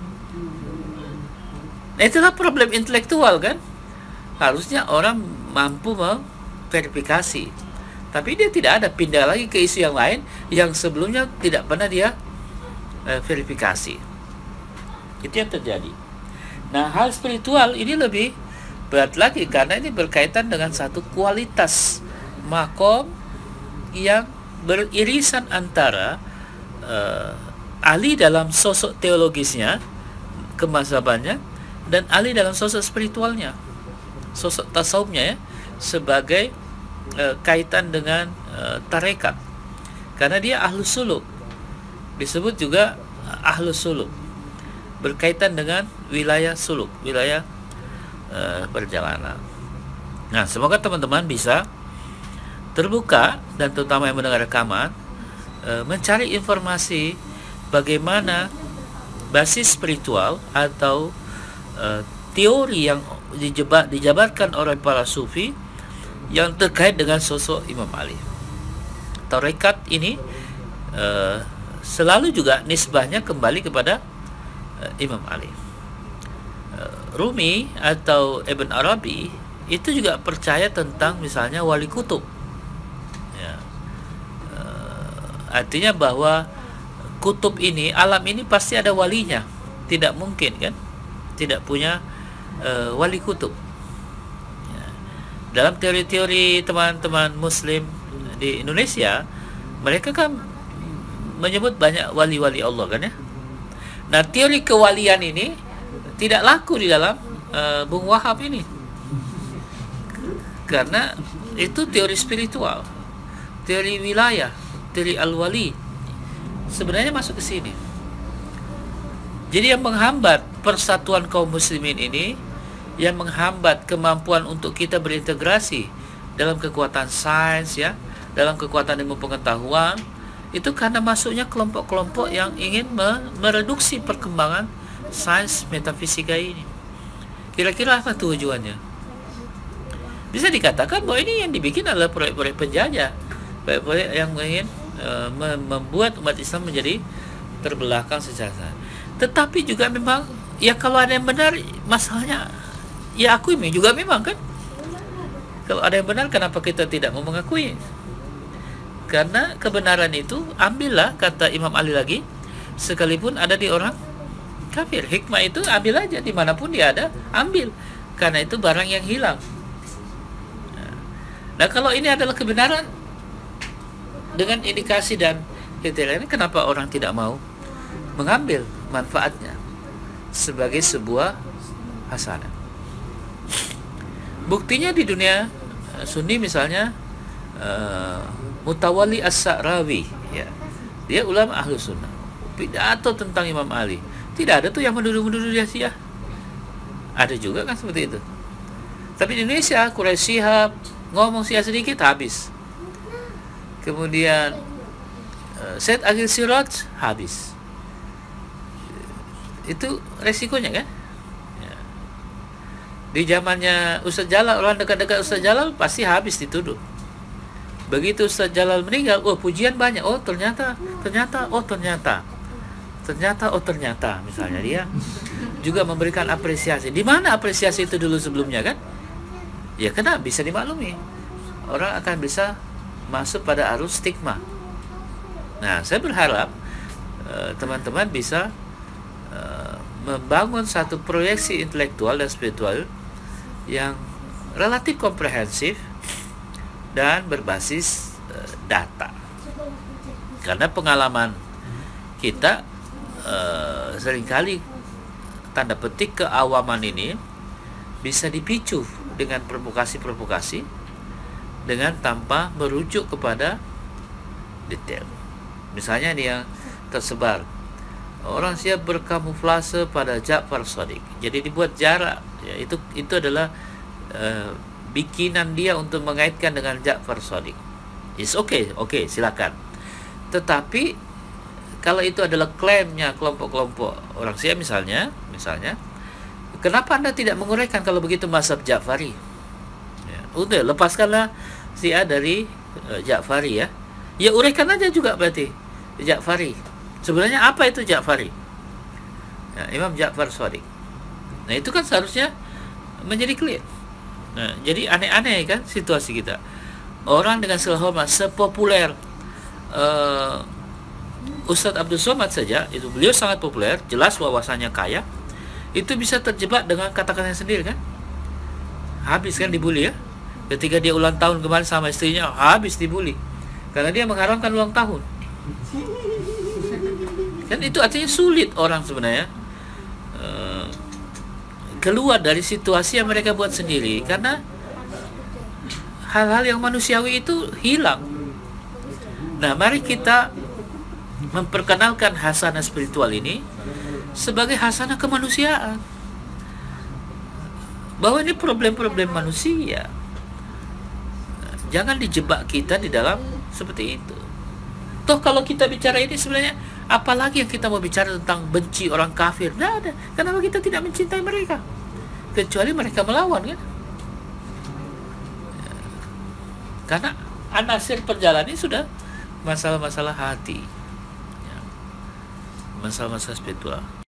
[SPEAKER 1] Nah, itulah problem intelektual kan. Harusnya orang mampu memverifikasi. Tapi dia tidak ada, pindah lagi ke isu yang lain yang sebelumnya tidak pernah dia verifikasi. Itu yang terjadi. Nah, hal spiritual ini lebih berat lagi karena ini berkaitan dengan satu kualitas makom yang beririsan antara ahli dalam sosok teologisnya, kemazhabannya, dan ahli dalam sosok spiritualnya, sosok tasawufnya ya, sebagai kaitan dengan tarekat. Karena dia ahlus suluk, disebut juga ahlus suluk, berkaitan dengan wilayah suluk, wilayah perjalanan. Nah, semoga teman-teman bisa terbuka dan terutama yang mendengar rekaman mencari informasi bagaimana basis spiritual atau teori yang dijabarkan oleh para sufi yang terkait dengan sosok Imam Ali. Tarekat ini selalu juga nisbahnya kembali kepada Imam Ali. Rumi atau Ibn Arabi itu juga percaya tentang misalnya wali kutub. Ya. Artinya bahwa kutub ini, alam ini pasti ada walinya. Tidak mungkin kan tidak punya wali kutub. Ya. Dalam teori-teori teman-teman Muslim di Indonesia, mereka kan menyebut banyak wali-wali Allah kan ya. Nah, teori kewalian ini tidak laku di dalam Bung Wahab ini, karena itu teori spiritual, teori wilayah, teori al-wali sebenarnya masuk ke sini. Jadi yang menghambat persatuan kaum muslimin ini, yang menghambat kemampuan untuk kita berintegrasi dalam kekuatan sains ya, dalam kekuatan ilmu pengetahuan, itu karena masuknya kelompok-kelompok yang ingin mereduksi perkembangan sains metafisika ini. Kira-kira apa tujuannya? Bisa dikatakan bahwa ini yang dibikin adalah proyek-proyek penjajah, proyek-proyek yang ingin membuat umat Islam menjadi terbelakang secara sains. Tetapi juga memang ya kalau ada yang benar, masalahnya ya akui juga memang kan. Kalau ada yang benar, kenapa kita tidak mau mengakui? Karena kebenaran itu, ambillah, kata Imam Ali lagi, sekalipun ada di orang kafir. Hikmah itu ambil aja, dimanapun dia ada, ambil. Karena itu barang yang hilang. Nah, kalau ini adalah kebenaran dengan indikasi dan kriteria ini, kenapa orang tidak mau mengambil manfaatnya sebagai sebuah hasanah? Buktinya di dunia Sunni misalnya, Mutawalli As-Sa'rawi ya, dia ulama ahlu sunnah, pidato tentang Imam Ali, tidak ada tuh yang menuduh-menuduh dia Syiah. Ada juga kan seperti itu. Tapi di Indonesia, Quraisy Shihab ngomong Syiah sedikit habis. Kemudian Said Akhil Siraj habis. Itu resikonya kan ya. Di zamannya Ustaz Jalal, orang dekat-dekat Ustaz Jalal pasti habis dituduh. Begitu Ustaz Jalal meninggal, oh pujian banyak, oh ternyata misalnya dia juga memberikan apresiasi. Di mana apresiasi itu dulu sebelumnya kan? Ya karena bisa dimaklumi, orang akan bisa masuk pada arus stigma. Nah, saya berharap teman-teman bisa membangun satu proyeksi intelektual dan spiritual yang relatif komprehensif dan berbasis data. Karena pengalaman kita seringkali tanda petik keawaman ini bisa dipicu dengan provokasi-provokasi dengan tanpa merujuk kepada detail. Misalnya dia tersebar, orang Syiah berkamuflase pada Ja'far Shadiq, jadi dibuat jarak ya, itu adalah bikinan dia untuk mengaitkan dengan Ja'far Shadiq. It's okay, silakan. Tetapi kalau itu adalah klaimnya kelompok-kelompok orang Syiah misalnya, kenapa Anda tidak menguraikan kalau begitu mazhab Ja'fari? Ya, udah lepaskanlah Syiah dari Ja'fari ya. Ya uraikan aja juga berarti Ja'fari. Sebenarnya apa itu Ja'fari? Ya, Imam Ja'far Shadiq. Nah, itu kan seharusnya menjadi clear. Nah, jadi aneh-aneh kan situasi kita. Orang dengan segala hormat sepopuler Ustadz Abdul Somad saja, itu beliau sangat populer, jelas wawasannya kaya, itu bisa terjebak dengan kata-katanya sendiri kan. Habis kan dibully ya. Ketika dia ulang tahun kemarin sama istrinya, habis dibully karena dia mengharamkan ulang tahun. Kan itu artinya sulit orang sebenarnya keluar dari situasi yang mereka buat sendiri, karena hal-hal yang manusiawi itu hilang. Nah, mari kita memperkenalkan hasanah spiritual ini sebagai hasanah kemanusiaan, bahwa ini problem-problem manusia. Jangan dijebak kita di dalam seperti itu. Toh kalau kita bicara ini sebenarnya apalagi yang kita mau bicara tentang benci orang kafir? Tidak ada. Kenapa kita tidak mencintai mereka? Kecuali mereka melawan kan? Karena anasir perjalanan ini sudah masalah-masalah hati, masalah-masalah spiritual.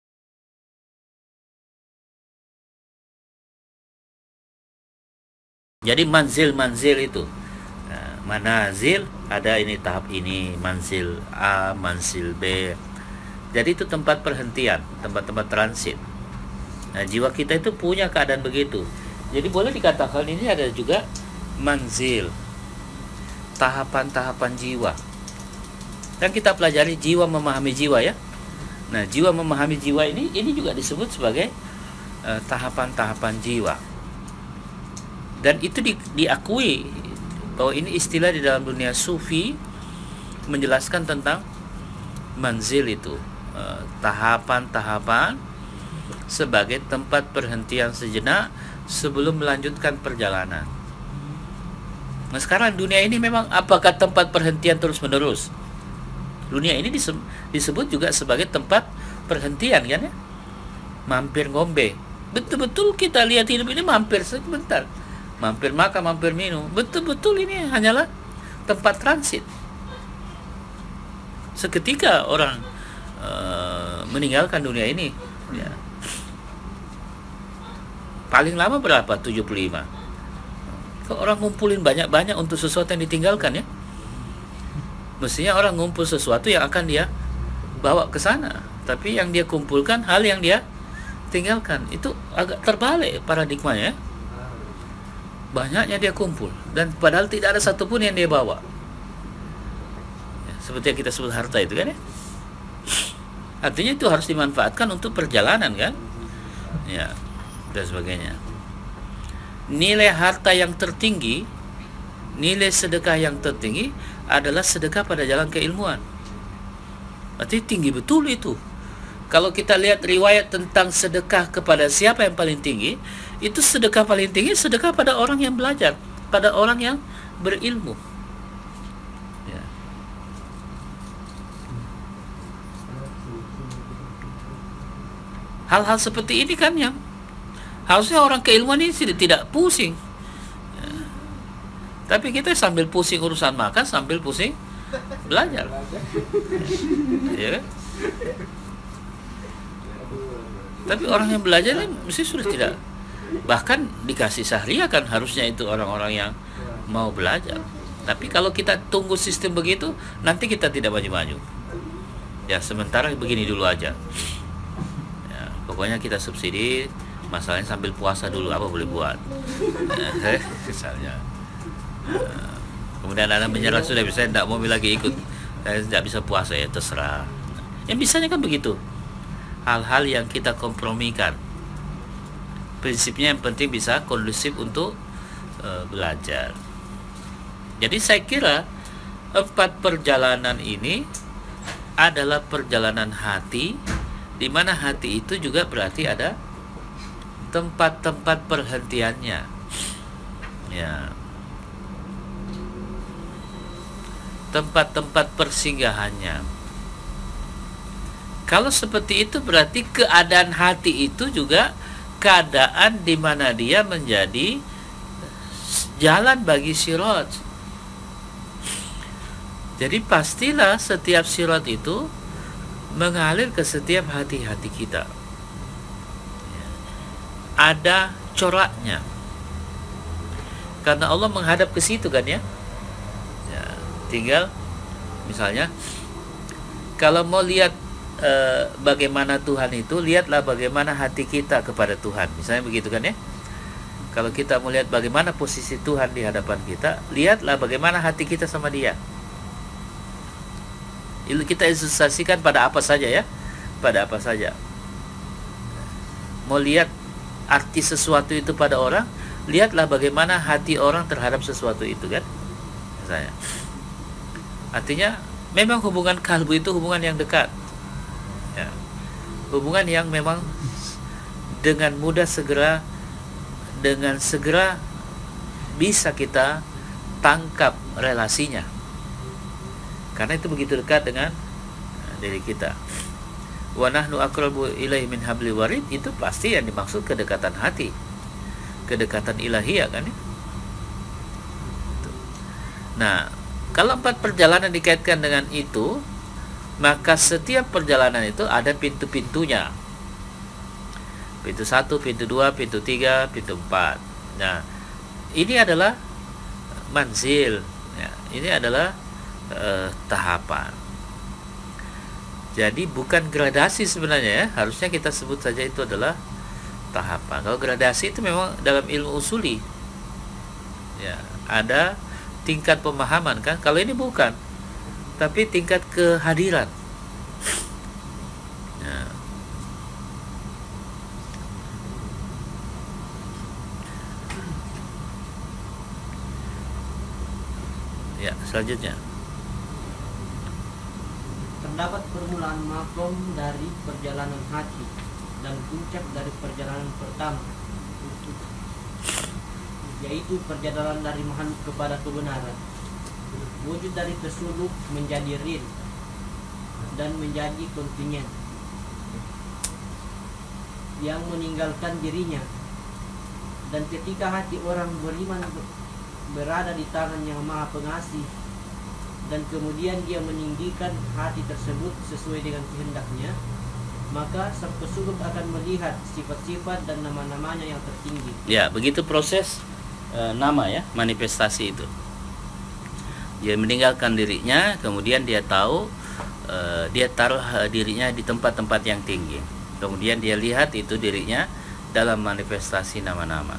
[SPEAKER 1] Jadi manzil itu, manazil ada ini, tahap ini, manzil A, manzil B. Jadi itu tempat perhentian, tempat-tempat transit. Nah, jiwa kita itu punya keadaan begitu. Jadi boleh dikatakan ini ada juga manzil, tahapan-tahapan jiwa. Dan kita pelajari jiwa memahami jiwa ya. Nah, jiwa memahami jiwa ini juga disebut sebagai tahapan-tahapan jiwa. Dan itu diakui bahwa ini istilah di dalam dunia sufi menjelaskan tentang manzil itu, tahapan-tahapan sebagai tempat perhentian sejenak sebelum melanjutkan perjalanan. Nah, sekarang dunia ini memang apakah tempat perhentian terus-menerus? Dunia ini disebut juga sebagai tempat perhentian kan ya? Mampir ngombe. Betul-betul kita lihat hidup ini mampir sebentar. Mampir makan, mampir minum. Betul-betul ini hanyalah tempat transit. Seketika orang meninggalkan dunia ini ya. Paling lama berapa? 75. Kok orang ngumpulin banyak-banyak untuk sesuatu yang ditinggalkan ya? Mestinya orang ngumpul sesuatu yang akan dia bawa ke sana, tapi yang dia kumpulkan hal yang dia tinggalkan. Itu agak terbalik paradigmanya ya. Banyaknya dia kumpul dan padahal tidak ada satupun yang dia bawa ya, seperti yang kita sebut harta itu kan ya. Artinya itu harus dimanfaatkan untuk perjalanan kan ya, dan sebagainya. Nilai harta yang tertinggi, nilai sedekah yang tertinggi adalah sedekah pada jalan keilmuan. Berarti tinggi betul itu. Kalau kita lihat riwayat tentang sedekah kepada siapa yang paling tinggi, itu sedekah paling tinggi sedekah pada orang yang belajar, pada orang yang berilmu ya. Hal-hal seperti ini kan yang harusnya orang keilmuan ini tidak pusing ya. Tapi kita sambil pusing urusan makan, sambil pusing belajar ya kan? Tapi orang yang belajar ini mesti sudah tidak, bahkan dikasih syariah kan harusnya itu orang-orang yang mau belajar. Tapi kalau kita tunggu sistem begitu, nanti kita tidak maju-maju ya. Sementara begini dulu aja ya, pokoknya kita subsidi, masalahnya sambil puasa dulu apa boleh buat ya, misalnya kemudian Anda menyerah, sudah bisa tidak mau lagi ikut, saya tidak bisa puasa ya terserah. Yang bisanya kan begitu, hal-hal yang kita kompromikan. Prinsipnya yang penting bisa kondusif untuk belajar. Jadi saya kira 4 perjalanan ini adalah perjalanan hati, di mana hati itu juga berarti ada tempat-tempat perhentiannya ya, tempat-tempat persinggahannya. Kalau seperti itu berarti keadaan hati itu juga keadaan di mana dia menjadi jalan bagi sirat. Jadi pastilah setiap sirat itu mengalir ke setiap hati-hati kita. Ada coraknya. Karena Allah menghadap ke situ kan ya. Tinggal misalnya kalau mau lihat bagaimana Tuhan itu, lihatlah bagaimana hati kita kepada Tuhan. Misalnya begitu kan ya. Kalau kita mau lihat bagaimana posisi Tuhan di hadapan kita, lihatlah bagaimana hati kita sama Dia. Kita ilustrasikan pada apa saja ya, pada apa saja. Mau lihat arti sesuatu itu pada orang, lihatlah bagaimana hati orang terhadap sesuatu itu kan. Misalnya, artinya memang hubungan kalbu itu hubungan yang dekat, ya. Hubungan yang memang dengan segera bisa kita tangkap relasinya. Karena itu begitu dekat dengan diri kita. Wa nahnu aqrabu ilaihi min hablil warid, itu pasti yang dimaksud kedekatan hati, kedekatan ilahiyah kan ya. Nah, kalau 4 perjalanan dikaitkan dengan itu, maka setiap perjalanan itu ada pintu-pintunya. Pintu 1, pintu 2, pintu 3, pintu 4. Nah, ini adalah manzil ya. Ini adalah tahapan. Jadi bukan gradasi sebenarnya ya. Harusnya kita sebut saja itu adalah tahapan. Kalau gradasi itu memang dalam ilmu usuli ya, ada tingkat pemahaman kan. Kalau ini bukan, tapi tingkat kehadiran ya. Ya, selanjutnya
[SPEAKER 2] Terdapat permulaan makom dari perjalanan hati dan puncak dari perjalanan pertama, yaitu perjalanan dari makhluk kepada kebenaran. Wujud dari kesuluk menjadi real dan menjadi kontingen yang meninggalkan dirinya. Dan ketika hati orang beriman berada di tangan yang maha pengasih, dan kemudian dia meninggikan hati tersebut sesuai dengan kehendaknya, maka sang pesuluk akan melihat sifat-sifat dan nama-namanya yang tertinggi.
[SPEAKER 1] Ya, begitu proses nama ya, manifestasi itu. Dia meninggalkan dirinya, kemudian dia tahu dia taruh dirinya di tempat-tempat yang tinggi. Kemudian dia lihat itu dirinya dalam manifestasi nama-nama.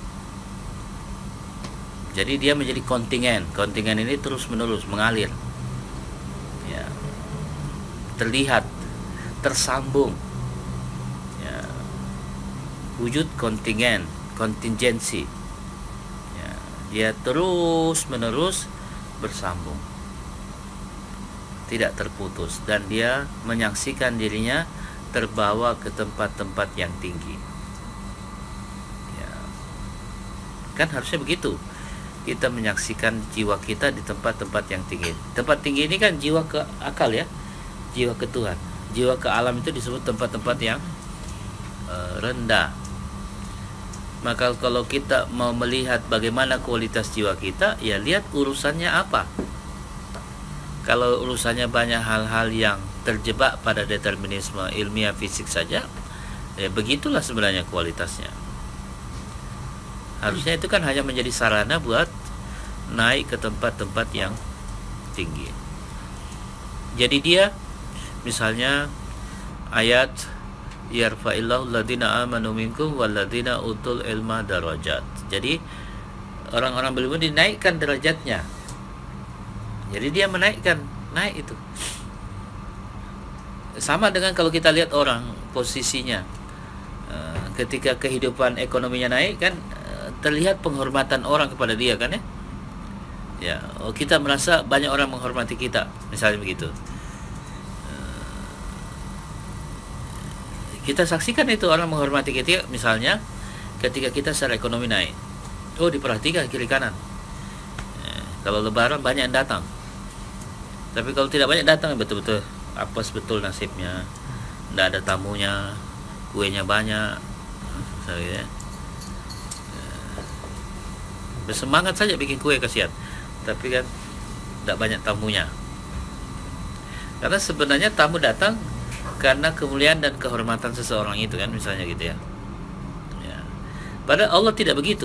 [SPEAKER 1] Jadi dia menjadi kontingen. Kontingen ini terus-menerus mengalir. Ya. Terlihat, tersambung. Ya. Wujud kontingen, kontingensi. Ya. Dia terus-menerus bersambung. Tidak terputus, dan dia menyaksikan dirinya terbawa ke tempat-tempat yang tinggi. Ya. Kan harusnya begitu. Kita menyaksikan jiwa kita di tempat-tempat yang tinggi. Tempat tinggi ini kan jiwa ke akal ya, jiwa ke Tuhan. Jiwa ke alam itu disebut tempat-tempat yang rendah. Maka kalau kita mau melihat bagaimana kualitas jiwa kita, ya lihat urusannya apa. Kalau urusannya banyak hal-hal yang terjebak pada determinisme ilmiah fisik saja, ya begitulah sebenarnya kualitasnya. Harusnya itu kan hanya menjadi sarana buat naik ke tempat-tempat yang tinggi. Jadi dia misalnya ayat yarfa'illahu alladziina aamanu minkum walladziina utul ilma darajat. Jadi orang-orang beriman dinaikkan derajatnya. Jadi dia naik itu. Sama dengan kalau kita lihat orang posisinya ketika kehidupan ekonominya naik kan, terlihat penghormatan orang kepada dia kan ya. Ya, kita merasa banyak orang menghormati kita, misalnya begitu. Kita saksikan itu orang menghormati kita, misalnya ketika kita secara ekonomi naik. Oh, diperhatikan kiri kanan. Kalau lebaran banyak yang datang. Tapi kalau tidak banyak datang, betul-betul apes betul nasibnya. Tidak ada tamunya, kuenya banyak. Misalnya, bersemangat saja bikin kue, kasihan. Tapi kan tidak banyak tamunya. Karena sebenarnya tamu datang karena kemuliaan dan kehormatan seseorang itu kan, misalnya gitu ya. Padahal Allah tidak begitu.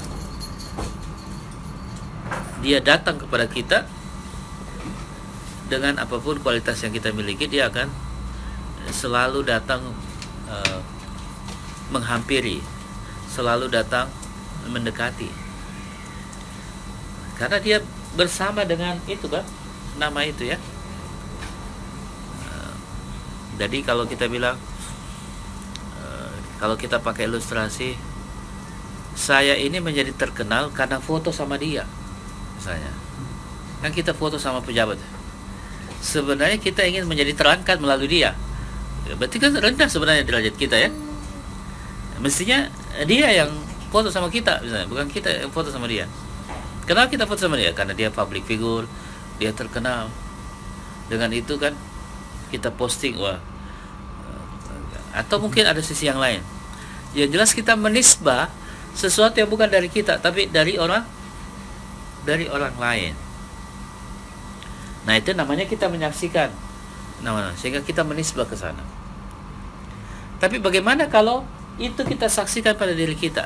[SPEAKER 1] Dia datang kepada kita dengan apapun kualitas yang kita miliki, dia akan selalu datang menghampiri, selalu datang mendekati. Karena dia bersama dengan itu kan, nama itu ya. Jadi kalau kita bilang, kalau kita pakai ilustrasi, saya ini menjadi terkenal karena foto sama dia, misalnya. Kan kita foto sama pejabat. Sebenarnya kita ingin menjadi terangkat melalui dia. Berarti kan rendah sebenarnya derajat kita ya. Mestinya dia yang foto sama kita, misalnya, bukan kita yang foto sama dia. Kenapa kita foto sama dia? Karena dia public figure, dia terkenal. Dengan itu kan kita posting, wah. Atau mungkin ada sisi yang lain. Ya jelas kita menisbah sesuatu yang bukan dari kita, tapi dari orang lain. Nah, itu namanya kita menyaksikan. Sehingga kita menisbah ke sana. Tapi bagaimana kalau itu kita saksikan pada diri kita?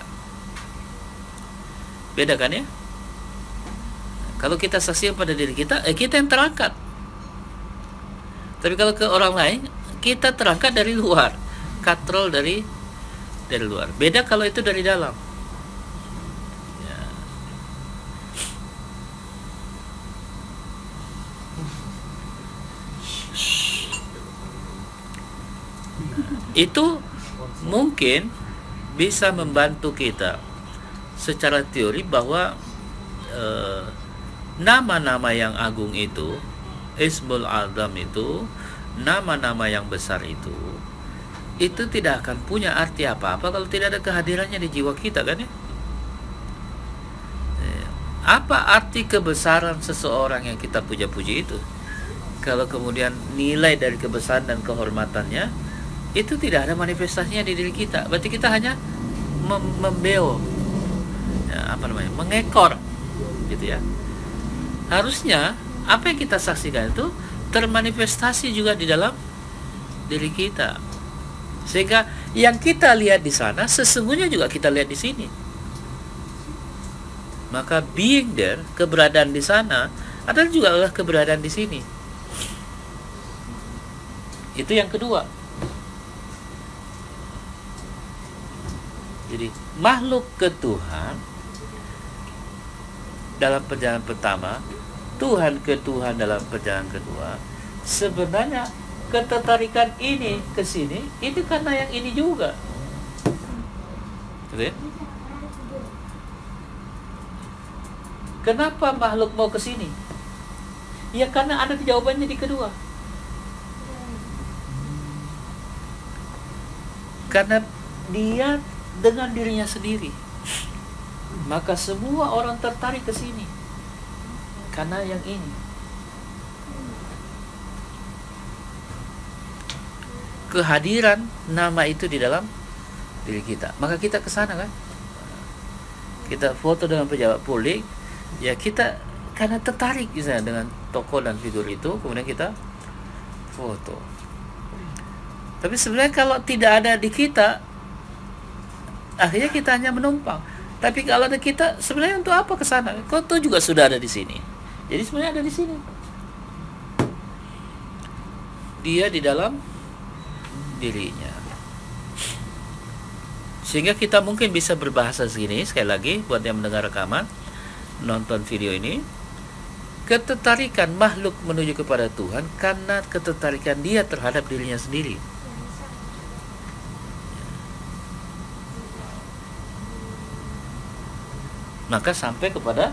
[SPEAKER 1] Beda kan ya? Kalau kita saksikan pada diri kita, kita yang terangkat. Tapi kalau ke orang lain, kita terangkat dari luar, katrol dari luar. Beda kalau itu dari dalam. Itu mungkin bisa membantu kita secara teori bahwa nama-nama yang agung itu, Ismul Azam itu, nama-nama yang besar itu tidak akan punya arti apa-apa kalau tidak ada kehadirannya di jiwa kita kan ya. Apa arti kebesaran seseorang yang kita puja-puji itu kalau kemudian nilai dari kebesaran dan kehormatannya itu tidak ada manifestasinya di diri kita? Berarti kita hanya membeo, mengekor gitu ya. Harusnya apa yang kita saksikan itu termanifestasi juga di dalam diri kita, sehingga yang kita lihat di sana sesungguhnya juga kita lihat di sini. Maka being there, keberadaan di sana adalah keberadaan di sini. Itu yang kedua. Jadi makhluk ke Tuhan dalam perjalanan pertama, Tuhan ke Tuhan dalam perjalanan kedua, sebenarnya ketertarikan ini ke sini itu karena yang ini juga. Gitu ya? Kenapa makhluk mau ke sini? Ya karena ada jawabannya di kedua. Karena dia dengan dirinya sendiri, maka semua orang tertarik ke sini karena yang ini. Kehadiran nama itu di dalam diri kita, maka kita ke sana kan. Kita foto dengan pejabat publik, ya kita karena tertarik misalnya dengan tokoh dan figur itu, kemudian kita foto. Tapi sebenarnya kalau tidak ada di kita, akhirnya kita hanya menumpang. Tapi kalau ada kita, sebenarnya untuk apa ke sana? Kau tuh juga sudah ada di sini. Jadi sebenarnya ada di sini. Dia di dalam dirinya. Sehingga kita mungkin bisa berbahasa segini, sekali lagi buat yang mendengar rekaman, nonton video ini, ketertarikan makhluk menuju kepada Tuhan karena ketertarikan dia terhadap dirinya sendiri. Maka sampai kepada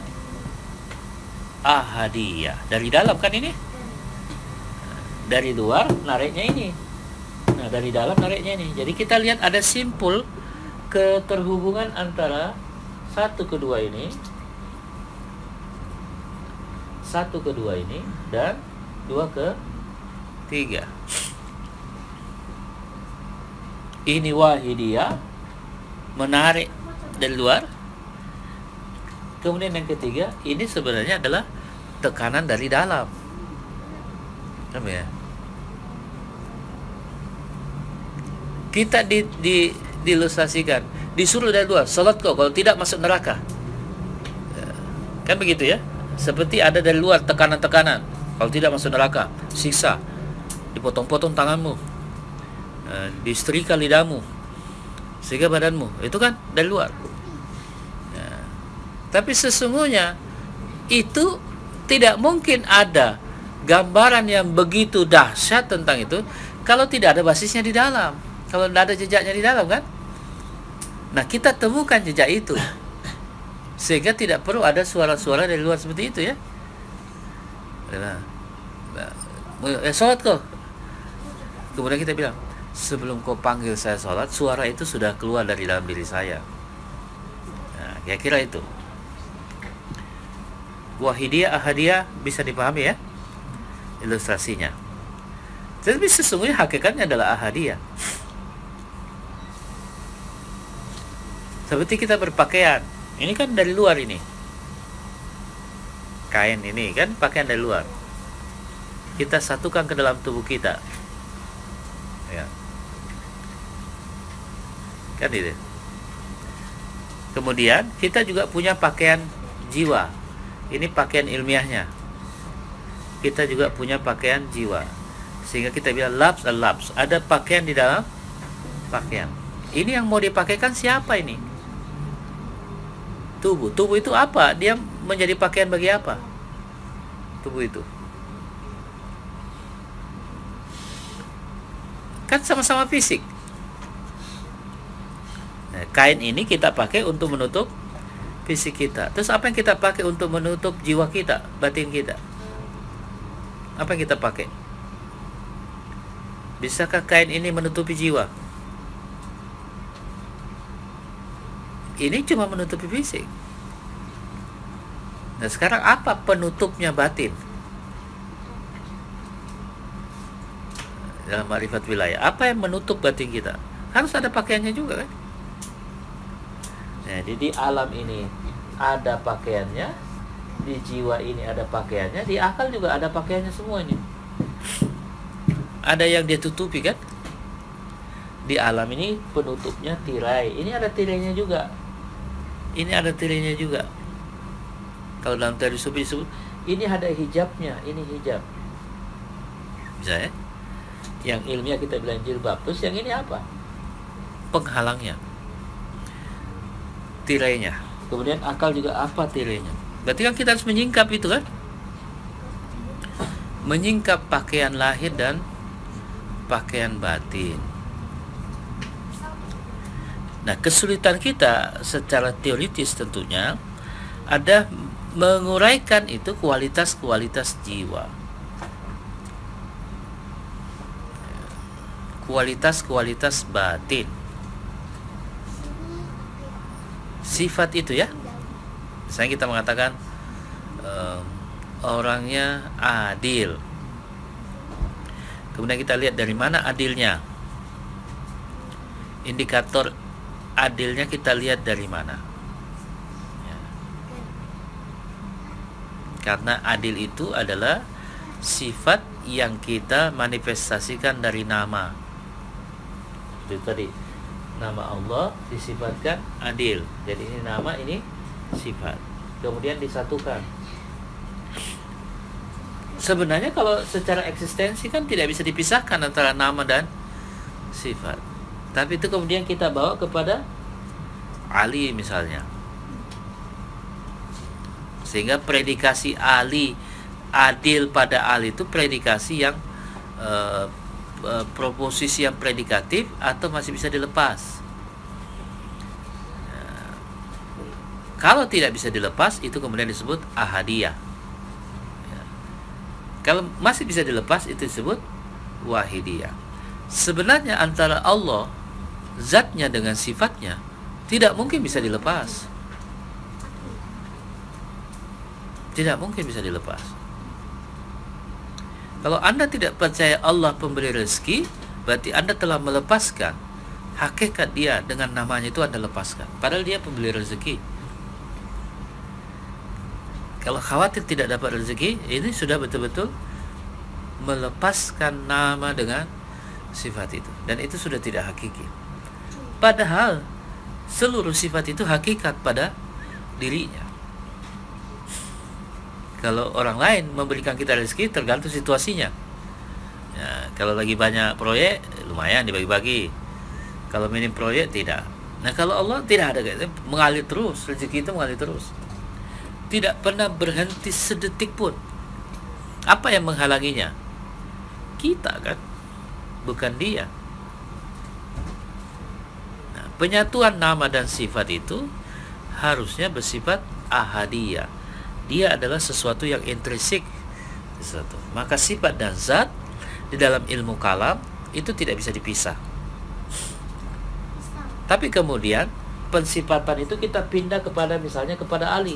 [SPEAKER 1] ahadiyah. Dari dalam kan ini, dari luar nariknya ini, nah dari dalam nariknya ini. Jadi kita lihat ada simpul keterhubungan antara satu kedua ini dan dua ke tiga. Ini wahidiyah, menarik dari luar. Kemudian yang ketiga, ini sebenarnya adalah tekanan dari dalam. Ya? Kita diilustrasikan, disuruh dari luar, salat kau, kalau tidak masuk neraka. Kan begitu ya? Seperti ada dari luar tekanan-tekanan, kalau tidak masuk neraka, siksa, dipotong-potong tanganmu, disetrika lidahmu, sehingga badanmu, itu kan dari luar. Tapi sesungguhnya itu tidak mungkin ada gambaran yang begitu dahsyat tentang itu kalau tidak ada basisnya di dalam, kalau tidak ada jejaknya di dalam, kan? Nah, kita temukan jejak itu, sehingga tidak perlu ada suara-suara dari luar seperti itu ya. Sholat kau, kemudian kita bilang, sebelum kau panggil saya sholat, suara itu sudah keluar dari dalam diri saya. Nah, kira-kira itu. Wahidiyah, ahadiyah bisa dipahami ya ilustrasinya. Tapi sesungguhnya hakikatnya adalah ahadiyah. Seperti kita berpakaian, ini kan dari luar ini. Kain ini kan pakaian dari luar. Kita satukan ke dalam tubuh kita. Ya. Kan itu. Kemudian kita juga punya pakaian jiwa. Ini pakaian ilmiahnya. Kita juga punya pakaian jiwa. Sehingga kita bilang labs al-labs. Ada pakaian di dalam pakaian. Ini yang mau dipakaikan siapa ini? Tubuh. Tubuh itu apa? Dia menjadi pakaian bagi apa? Tubuh itu. Kan sama-sama fisik. Nah, kain ini kita pakai untuk menutup fisik kita. Terus apa yang kita pakai untuk menutup jiwa kita, batin kita? Apa yang kita pakai? Bisakah kain ini menutupi jiwa? Ini cuma menutupi fisik. Nah, sekarang apa penutupnya batin? Dalam ma'rifat wilayah, apa yang menutup batin kita? Harus ada pakaiannya juga kan? Jadi di alam ini ada pakaiannya, di jiwa ini ada pakaiannya, di akal juga ada pakaiannya semua ini. Ada yang dia tutupi kan? Di alam ini penutupnya tirai. Ini ada tirainya juga. Ini ada tirainya juga. Kalau dalam teori sufi disebut ini ada hijabnya, ini hijab. Bisa ya? Yang ilmiah kita bilang jilbab. Terus yang ini apa? Penghalangnya. Tirainya. Kemudian akal juga apa tirainya? Berarti kan kita harus menyingkap itu kan? Menyingkap pakaian lahir dan pakaian batin. Nah, kesulitan kita secara teoritis tentunya ada menguraikan itu kualitas-kualitas jiwa. Kualitas-kualitas batin. Sifat itu ya. Misalnya kita mengatakan orangnya adil. Kemudian kita lihat dari mana adilnya. Indikator adilnya kita lihat dari mana. Ya. Karena adil itu adalah sifat yang kita manifestasikan dari nama. Itu tadi. Nama Allah disifatkan adil. Jadi ini nama, ini sifat. Kemudian disatukan. Sebenarnya kalau secara eksistensi kan tidak bisa dipisahkan antara nama dan sifat. Tapi itu kemudian kita bawa kepada Ali misalnya. Sehingga predikasi Ali, adil pada Ali itu predikasi yang proposisi yang predikatif atau masih bisa dilepas. Kalau tidak bisa dilepas, itu kemudian disebut ahadiyah. Kalau masih bisa dilepas, itu disebut wahidiyah. Sebenarnya antara Allah, zatnya dengan sifatnya, tidak mungkin bisa dilepas. Tidak mungkin bisa dilepas. Kalau Anda tidak percaya Allah pemberi rezeki, berarti Anda telah melepaskan hakikat dia dengan namanya itu Anda lepaskan. Padahal dia pemberi rezeki. Kalau khawatir tidak dapat rezeki, ini sudah betul-betul melepaskan nama dengan sifat itu, dan itu sudah tidak hakiki. Padahal seluruh sifat itu hakikat pada dirinya. Kalau orang lain memberikan kita rezeki tergantung situasinya. Ya, kalau lagi banyak proyek lumayan dibagi-bagi. Kalau minim proyek tidak. Nah, kalau Allah tidak ada gitu, mengalir terus, rezeki itu mengalir terus. Tidak pernah berhenti sedetik pun. Apa yang menghalanginya? Kita kan, bukan dia. Nah, penyatuan nama dan sifat itu harusnya bersifat ahadiyah. Dia adalah sesuatu yang intrinsik, sesuatu. Maka sifat dan zat di dalam ilmu kalam itu tidak bisa dipisah. Tapi kemudian pensifatan itu kita pindah kepada, misalnya kepada Ali.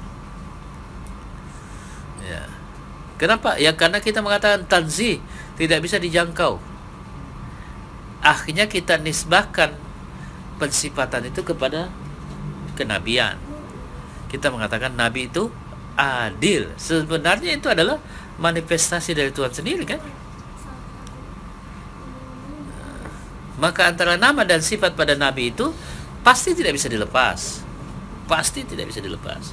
[SPEAKER 1] Ya. Kenapa? Ya karena kita mengatakan tanzih, tidak bisa dijangkau. Akhirnya kita nisbahkan pensifatan itu kepada kenabian. Kita mengatakan Nabi itu adil. Sebenarnya itu adalah manifestasi dari Tuhan sendiri kan? Maka antara nama dan sifat pada Nabi itu pasti tidak bisa dilepas. Pasti tidak bisa dilepas.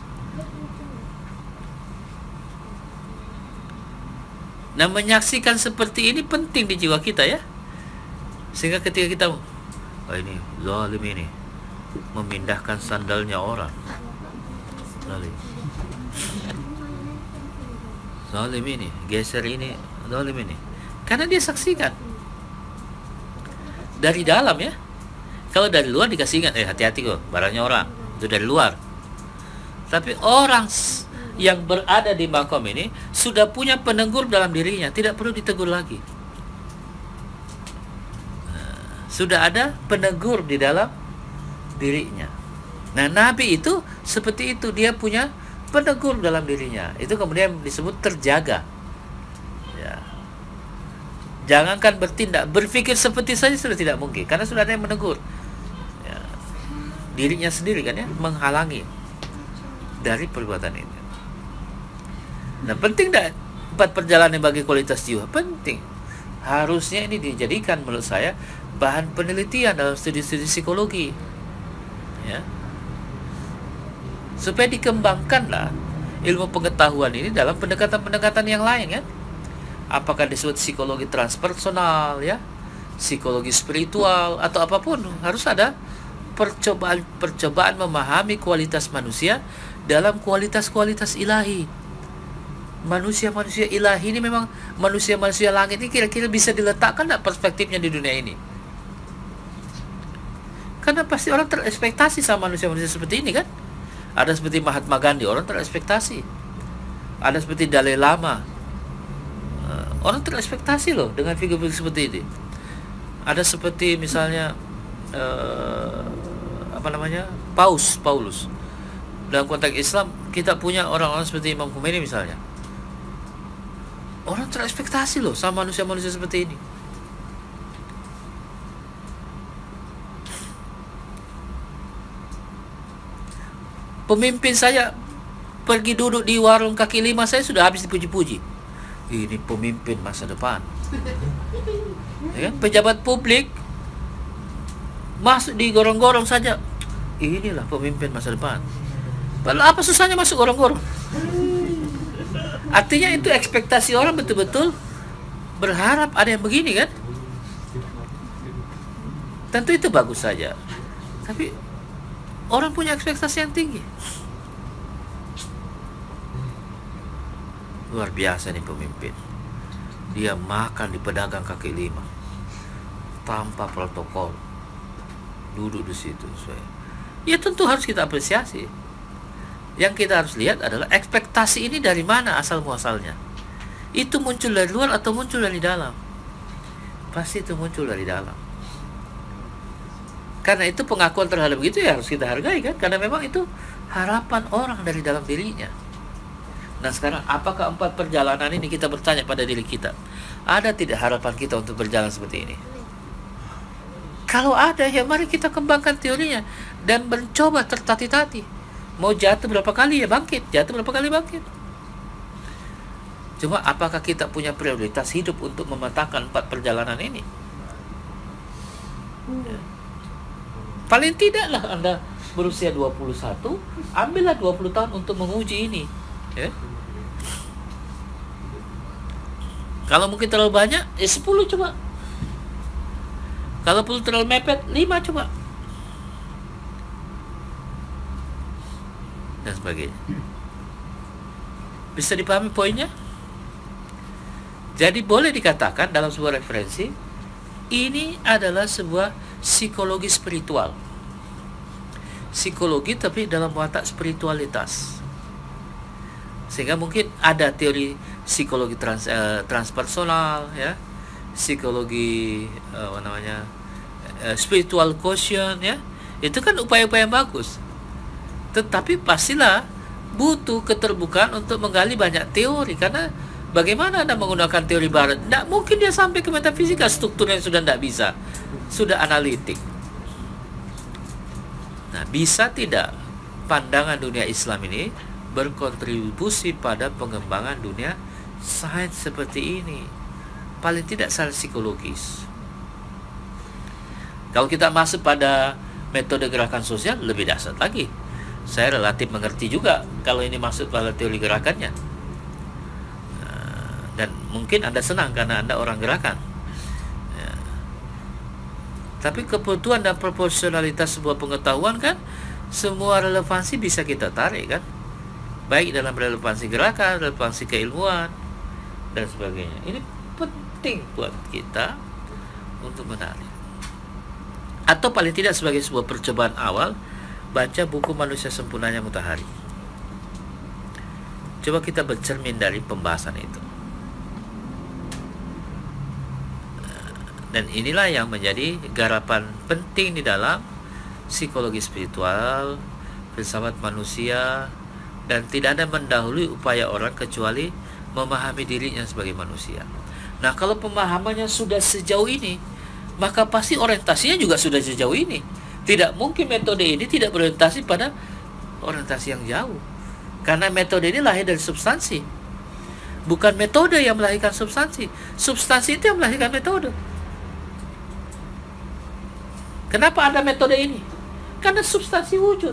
[SPEAKER 1] Nah, menyaksikan seperti ini penting di jiwa kita ya. Sehingga ketika kita, oh ini zalim ini, memindahkan sandalnya orang. Zalim ini, geser ini, zalim ini. Karena dia saksikan. Dari dalam ya. Kalau dari luar dikasih ingat, hati-hati kok, barangnya orang. Itu dari luar. Tapi orang yang berada di makom ini sudah punya penegur dalam dirinya, tidak perlu ditegur lagi. Sudah ada penegur di dalam dirinya. Nah, Nabi itu seperti itu, dia punya penegur dalam dirinya. Itu kemudian disebut terjaga. Ya. Jangankan bertindak, berpikir seperti saja sudah tidak mungkin, karena sudah ada yang menegur. Ya. Dirinya sendiri kan ya, menghalangi dari perbuatan itu. Nah, penting tak 4 perjalanan bagi kualitas jiwa? Penting. Harusnya ini dijadikan menurut saya bahan penelitian dalam studi-studi psikologi. Ya. Supaya dikembangkanlah ilmu pengetahuan ini dalam pendekatan-pendekatan yang lain kan. Apakah disebut psikologi transpersonal ya, psikologi spiritual atau apapun, harus ada percobaan memahami kualitas manusia dalam kualitas-kualitas ilahi. Manusia-manusia ilahi ini memang manusia-manusia langit ini kira-kira bisa diletakkan tak perspektifnya di dunia ini? Karena pasti orang terekspektasi sama manusia-manusia seperti ini kan. Ada seperti Mahatma Gandhi, orang terekspektasi. Ada seperti Dalai Lama, orang terekspektasi loh dengan figur-figur seperti ini. Ada seperti misalnya Paulus. Dalam konteks Islam kita punya orang-orang seperti Imam Khomeini misalnya. Orang terekspektasi loh sama manusia-manusia seperti ini. Pemimpin saya pergi duduk di warung kaki lima, saya sudah habis dipuji-puji. Ini pemimpin masa depan. Ya, pejabat publik masuk di gorong-gorong saja, inilah pemimpin masa depan. Padahal apa susahnya masuk gorong-gorong? Artinya itu ekspektasi orang betul-betul berharap ada yang begini kan. Tentu itu bagus saja, tapi orang punya ekspektasi yang tinggi. Luar biasa nih pemimpin. Dia makan di pedagang kaki lima tanpa protokol, duduk di situ. Ya tentu harus kita apresiasi. Yang kita harus lihat adalah ekspektasi ini dari mana asal muasalnya. Itu muncul dari luar atau muncul dari dalam? Pasti itu muncul dari dalam. Karena itu pengakuan terhadap itu ya harus kita hargai kan, karena memang itu harapan orang dari dalam dirinya. Nah sekarang apakah 4 perjalanan ini kita bertanya pada diri kita, ada tidak harapan kita untuk berjalan seperti ini? Kalau ada, ya mari kita kembangkan teorinya dan mencoba tertati-tati. Mau jatuh berapa kali ya bangkit, jatuh berapa kali bangkit. Cuma apakah kita punya prioritas hidup untuk mematahkan 4 perjalanan ini? Ya. Paling tidaklah Anda berusia 21, ambillah 20 tahun untuk menguji ini. Ya. Kalau mungkin terlalu banyak, 10 coba. Kalau perlu terlalu mepet, 5 coba. Dan sebagainya. Bisa dipahami poinnya? Jadi boleh dikatakan dalam sebuah referensi, ini adalah sebuah psikologi spiritual. Psikologi tapi dalam watak spiritualitas. Sehingga mungkin ada teori psikologi transpersonal, ya, psikologi spiritual quotient, ya, itu kan upaya-upaya yang bagus. Tetapi pastilah butuh keterbukaan untuk menggali banyak teori, karena bagaimana Anda menggunakan teori barat? Tidak mungkin dia sampai ke metafisika, strukturnya sudah tidak bisa, sudah analitik. Nah, bisa tidak pandangan dunia Islam ini berkontribusi pada pengembangan dunia sains seperti ini? Paling tidak secara psikologis. Kalau kita masuk pada metode gerakan sosial, lebih dahsyat lagi. Saya relatif mengerti juga kalau ini masuk pada teori gerakannya. Dan mungkin Anda senang karena Anda orang gerakan. Ya. Tapi kebutuhan dan proporsionalitas sebuah pengetahuan kan, semua relevansi bisa kita tarik kan. Baik dalam relevansi gerakan, relevansi keilmuan, dan sebagainya. Ini penting buat kita untuk menarik. Atau paling tidak sebagai sebuah percobaan awal, baca buku Manusia Sempurnanya Mutahari. Coba kita bercermin dari pembahasan itu. Dan inilah yang menjadi garapan penting di dalam psikologi spiritual, filsafat manusia, dan tidak ada mendahului upaya orang kecuali memahami dirinya sebagai manusia. Nah, kalau pemahamannya sudah sejauh ini, maka pasti orientasinya juga sudah sejauh ini. Tidak mungkin metode ini tidak berorientasi pada orientasi yang jauh. Karena metode ini lahir dari substansi. Bukan metode yang melahirkan substansi. Substansi itu yang melahirkan metode. Kenapa ada metode ini? Karena substansi wujud.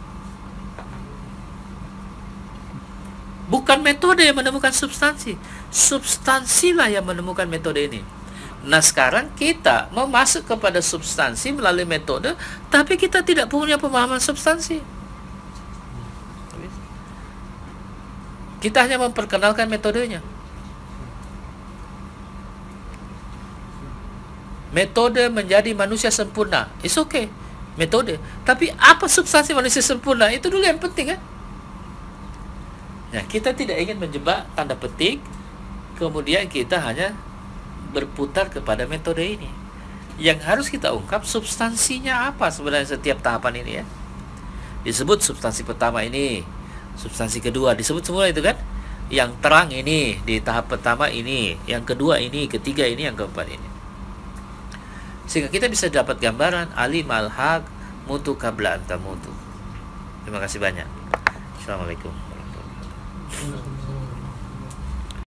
[SPEAKER 1] Bukan metode yang menemukan substansi. Substansilah yang menemukan metode ini. Nah, sekarang kita mau masuk kepada substansi melalui metode, tapi kita tidak punya pemahaman substansi. Kita hanya memperkenalkan metodenya. Metode menjadi manusia sempurna, it's okay, metode. Tapi apa substansi manusia sempurna? Itu dulu yang penting kan. Nah, kita tidak ingin menjebak tanda petik, kemudian kita hanya berputar kepada metode ini. Yang harus kita ungkap substansinya apa sebenarnya setiap tahapan ini ya. Disebut substansi pertama ini, substansi kedua, disebut semua itu kan. Yang terang ini di tahap pertama ini, yang kedua ini, ketiga ini, yang keempat ini. Sehingga kita bisa dapat gambaran alim al-haq mutu qabla an tamutu. Terima kasih banyak. Assalamualaikum warahmatullahi wabarakatuh.